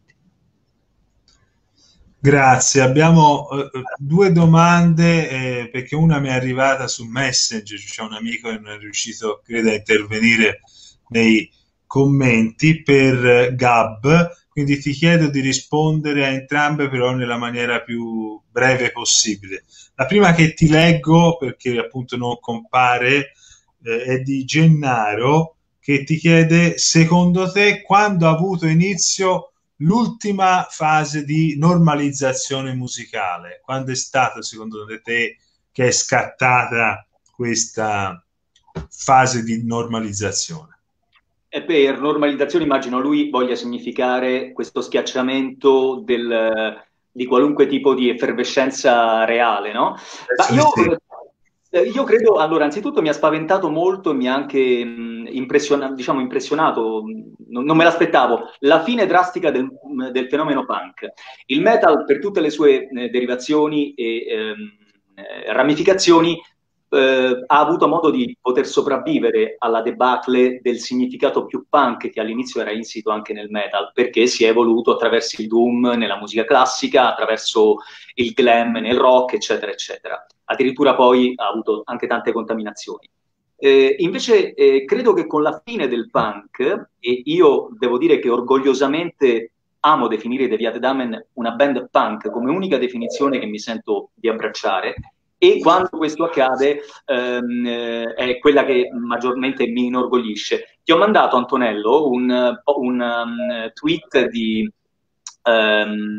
Grazie, abbiamo eh, due domande eh, perché una mi è arrivata su Messenger, c'è un amico che non è riuscito, credo, a intervenire nei commenti per Gab, quindi ti chiedo di rispondere a entrambe però nella maniera più breve possibile. La prima che ti leggo, perché appunto non compare, eh, è di Gennaro, che ti chiede: secondo te quando ha avuto inizio l'ultima fase di normalizzazione musicale? Quando è stata secondo te che è scattata questa fase di normalizzazione? E per normalizzazione immagino lui voglia significare questo schiacciamento del, di qualunque tipo di effervescenza reale, no? Ma io, io credo, allora, anzitutto mi ha spaventato molto e mi ha anche impressionato, diciamo, impressionato, non, non me l'aspettavo, la fine drastica del, del fenomeno punk. Il metal, per tutte le sue eh, derivazioni e ehm, eh, ramificazioni, Eh, ha avuto modo di poter sopravvivere alla debacle del significato più punk che all'inizio era insito anche nel metal, perché si è evoluto attraverso il doom nella musica classica, attraverso il glam nel rock, eccetera, eccetera. Addirittura poi ha avuto anche tante contaminazioni. Eh, invece eh, credo che con la fine del punk, e io devo dire che orgogliosamente amo definire i Deviate Damen una band punk come unica definizione che mi sento di abbracciare, e quando questo accade ehm, eh, è quella che maggiormente mi inorgoglisce. Ti ho mandato, Antonello, un, un um, tweet di um,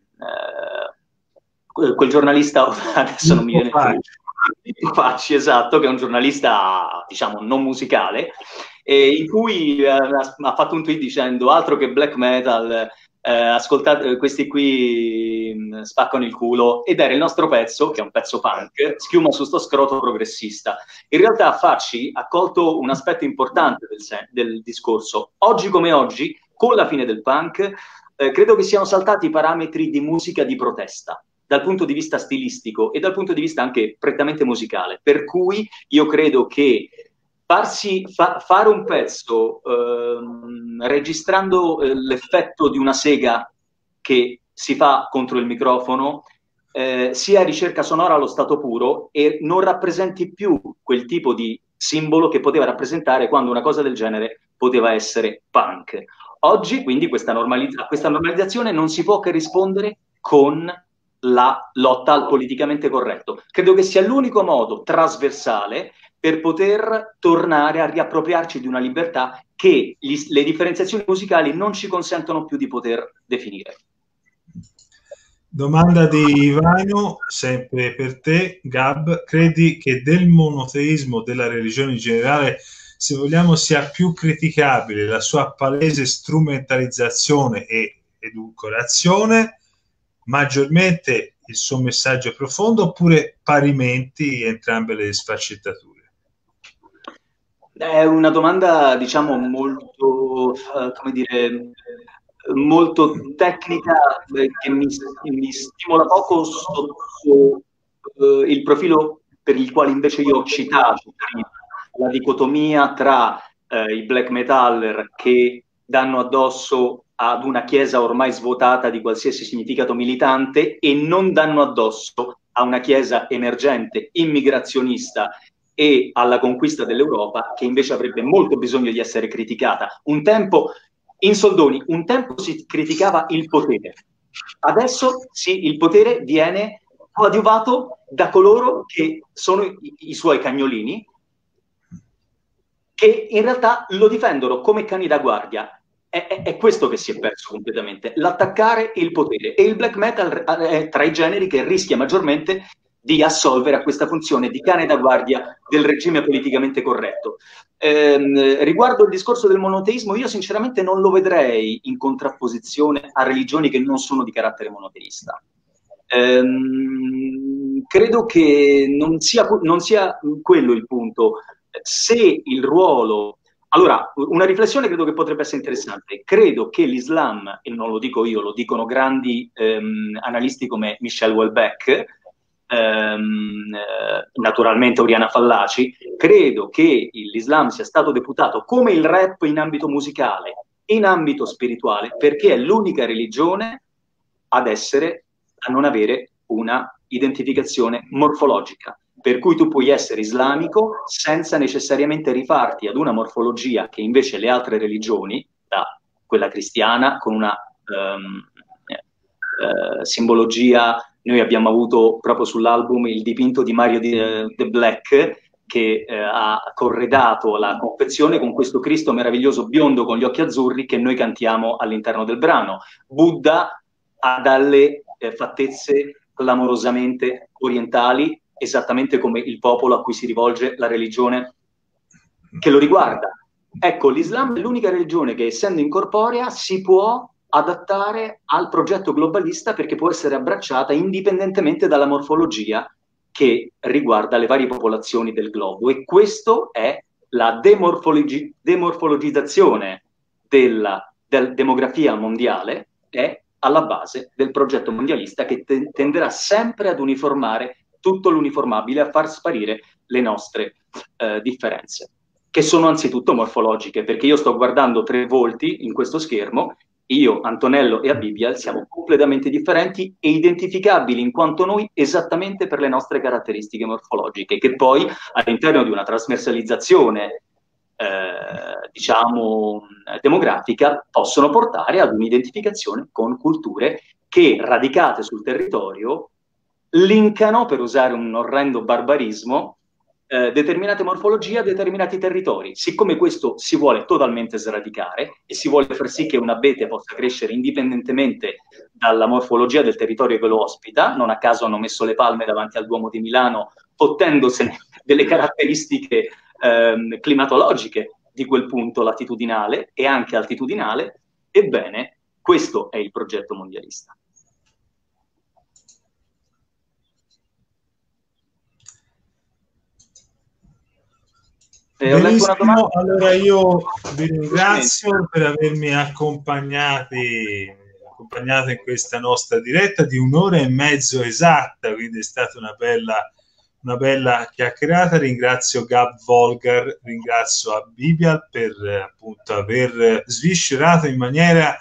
uh, quel giornalista, adesso non mi viene più, Facci, esatto, che è un giornalista, diciamo, non musicale, eh, in cui eh, ha fatto un tweet dicendo altro che black metal, eh, ascoltate, questi qui mh, spaccano il culo, ed era il nostro pezzo, che è un pezzo punk, Schiuma su sto scroto progressista. In realtà Facci ha colto un aspetto importante del, del discorso. Oggi come oggi, con la fine del punk, eh, credo che siano saltati i parametri di musica di protesta, dal punto di vista stilistico e dal punto di vista anche prettamente musicale. Per cui io credo che farsi, fa, fare un pezzo ehm, registrando eh, l'effetto di una sega che si fa contro il microfono eh, sia ricerca sonora allo stato puro e non rappresenti più quel tipo di simbolo che poteva rappresentare quando una cosa del genere poteva essere punk. Oggi, quindi, questa, normalizza- questa normalizzazione non si può che rispondere con la lotta al politicamente corretto. Credo che sia l'unico modo trasversale per poter tornare a riappropriarci di una libertà che gli, le differenziazioni musicali non ci consentono più di poter definire. Domanda di Ivano, sempre per te, Gab. Credi che del monoteismo della religione in generale, se vogliamo, sia più criticabile la sua palese strumentalizzazione e edulcorazione, maggiormente il suo messaggio profondo, oppure parimenti entrambe le sfaccettature? È una domanda, diciamo, molto, uh, come dire, molto tecnica, eh, che mi, mi stimola poco sotto uh, il profilo per il quale invece io ho citato la dicotomia tra uh, i black metaller che danno addosso ad una chiesa ormai svuotata di qualsiasi significato militante e non danno addosso a una chiesa emergente, immigrazionista e alla conquista dell'Europa, che invece avrebbe molto bisogno di essere criticata. Un tempo, in soldoni, un tempo si criticava il potere. Adesso sì, il potere viene coadiuvato da coloro che sono i, i suoi cagnolini, che in realtà lo difendono come cani da guardia. È, è, è questo che si è perso completamente, l'attaccare il potere. E il black metal è tra i generi che rischia maggiormente di assolvere a questa funzione di cane da guardia del regime politicamente corretto. Eh, riguardo il discorso del monoteismo, io sinceramente non lo vedrei in contrapposizione a religioni che non sono di carattere monoteista. Eh, credo che non sia, non sia quello il punto. Se il ruolo... Allora, una riflessione credo che potrebbe essere interessante. Credo che l'Islam, e non lo dico io, lo dicono grandi ehm, analisti come Michel Houellebecq, ehm, naturalmente Oriana Fallaci, credo che l'Islam sia stato deputato come il rap in ambito musicale, in ambito spirituale, perché è l'unica religione ad essere, a non avere una identificazione morfologica. Per cui tu puoi essere islamico senza necessariamente rifarti ad una morfologia che invece le altre religioni, da quella cristiana, con una um, eh, simbologia, noi abbiamo avuto proprio sull'album il dipinto di Mario di, The Black, che eh, ha corredato la confezione con questo Cristo meraviglioso biondo con gli occhi azzurri che noi cantiamo all'interno del brano. Buddha ha dalle eh, fattezze clamorosamente orientali, esattamente come il popolo a cui si rivolge la religione che lo riguarda. Ecco, l'Islam è l'unica religione che, essendo incorporea, si può adattare al progetto globalista perché può essere abbracciata indipendentemente dalla morfologia che riguarda le varie popolazioni del globo. E questo è la demorfologi- demorfologizzazione della, della demografia mondiale, è alla base del progetto mondialista che te- tenderà sempre ad uniformare tutto l'uniformabile, a far sparire le nostre eh, differenze, che sono anzitutto morfologiche, perché io sto guardando tre volti in questo schermo io, Antonello e Abibial siamo completamente differenti e identificabili in quanto noi esattamente per le nostre caratteristiche morfologiche, che poi all'interno di una trasversalizzazione eh, diciamo demografica possono portare ad un'identificazione con culture che, radicate sul territorio, linkano, per usare un orrendo barbarismo, eh, determinate morfologie a determinati territori. Siccome questo si vuole totalmente sradicare e si vuole far sì che un abete possa crescere indipendentemente dalla morfologia del territorio che lo ospita, non a caso hanno messo le palme davanti al Duomo di Milano, fottendosene delle caratteristiche ehm, climatologiche di quel punto latitudinale e anche altitudinale, ebbene, questo è il progetto mondialista. Eh, Benissimo, allora io vi ringrazio per avermi accompagnati, accompagnato in questa nostra diretta di un'ora e mezzo esatta, quindi è stata una bella, una bella chiacchierata. Ringrazio Gab Volgar, ringrazio Abibial per appunto aver sviscerato in maniera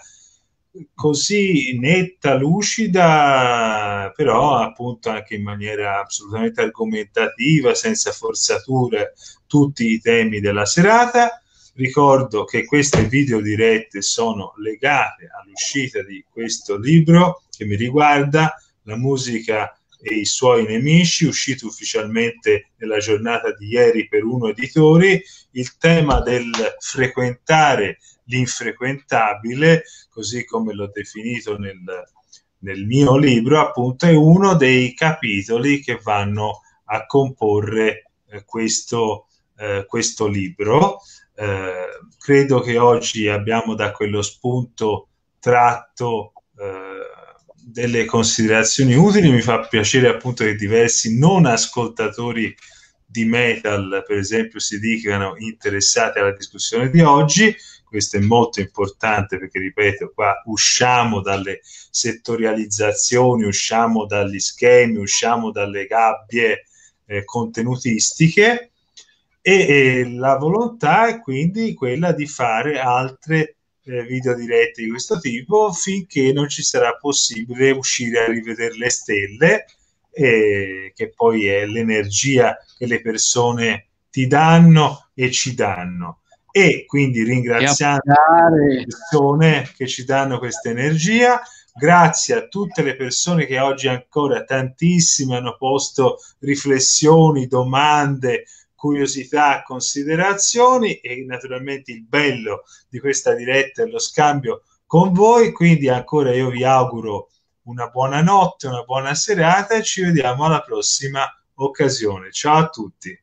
così netta, lucida, però appunto anche in maniera assolutamente argomentativa, senza forzature, tutti i temi della serata. Ricordo che queste video dirette sono legate all'uscita di questo libro che mi riguarda, La musica e i suoi nemici, uscito ufficialmente nella giornata di ieri per Uno Editori. Il tema del frequentare l'infrequentabile, così come l'ho definito nel, nel mio libro, appunto, è uno dei capitoli che vanno a comporre eh, questo, eh, questo libro. Eh, credo che oggi abbiamo da quello spunto tratto eh, delle considerazioni utili. Mi fa piacere appunto che diversi non ascoltatori di metal, per esempio, si dicano interessati alla discussione di oggi. Questo è molto importante perché, ripeto, qua usciamo dalle settorializzazioni, usciamo dagli schemi, usciamo dalle gabbie eh, contenutistiche e, e la volontà è quindi quella di fare altre eh, video dirette di questo tipo finché non ci sarà possibile uscire a rivedere le stelle, eh, che poi è l'energia che le persone ti danno e ci danno. E quindi ringraziando le persone che ci danno questa energia, grazie a tutte le persone che oggi ancora tantissime hanno posto riflessioni, domande, curiosità, considerazioni, e naturalmente il bello di questa diretta è lo scambio con voi. Quindi ancora io vi auguro una buona notte, una buona serata e ci vediamo alla prossima occasione. Ciao a tutti.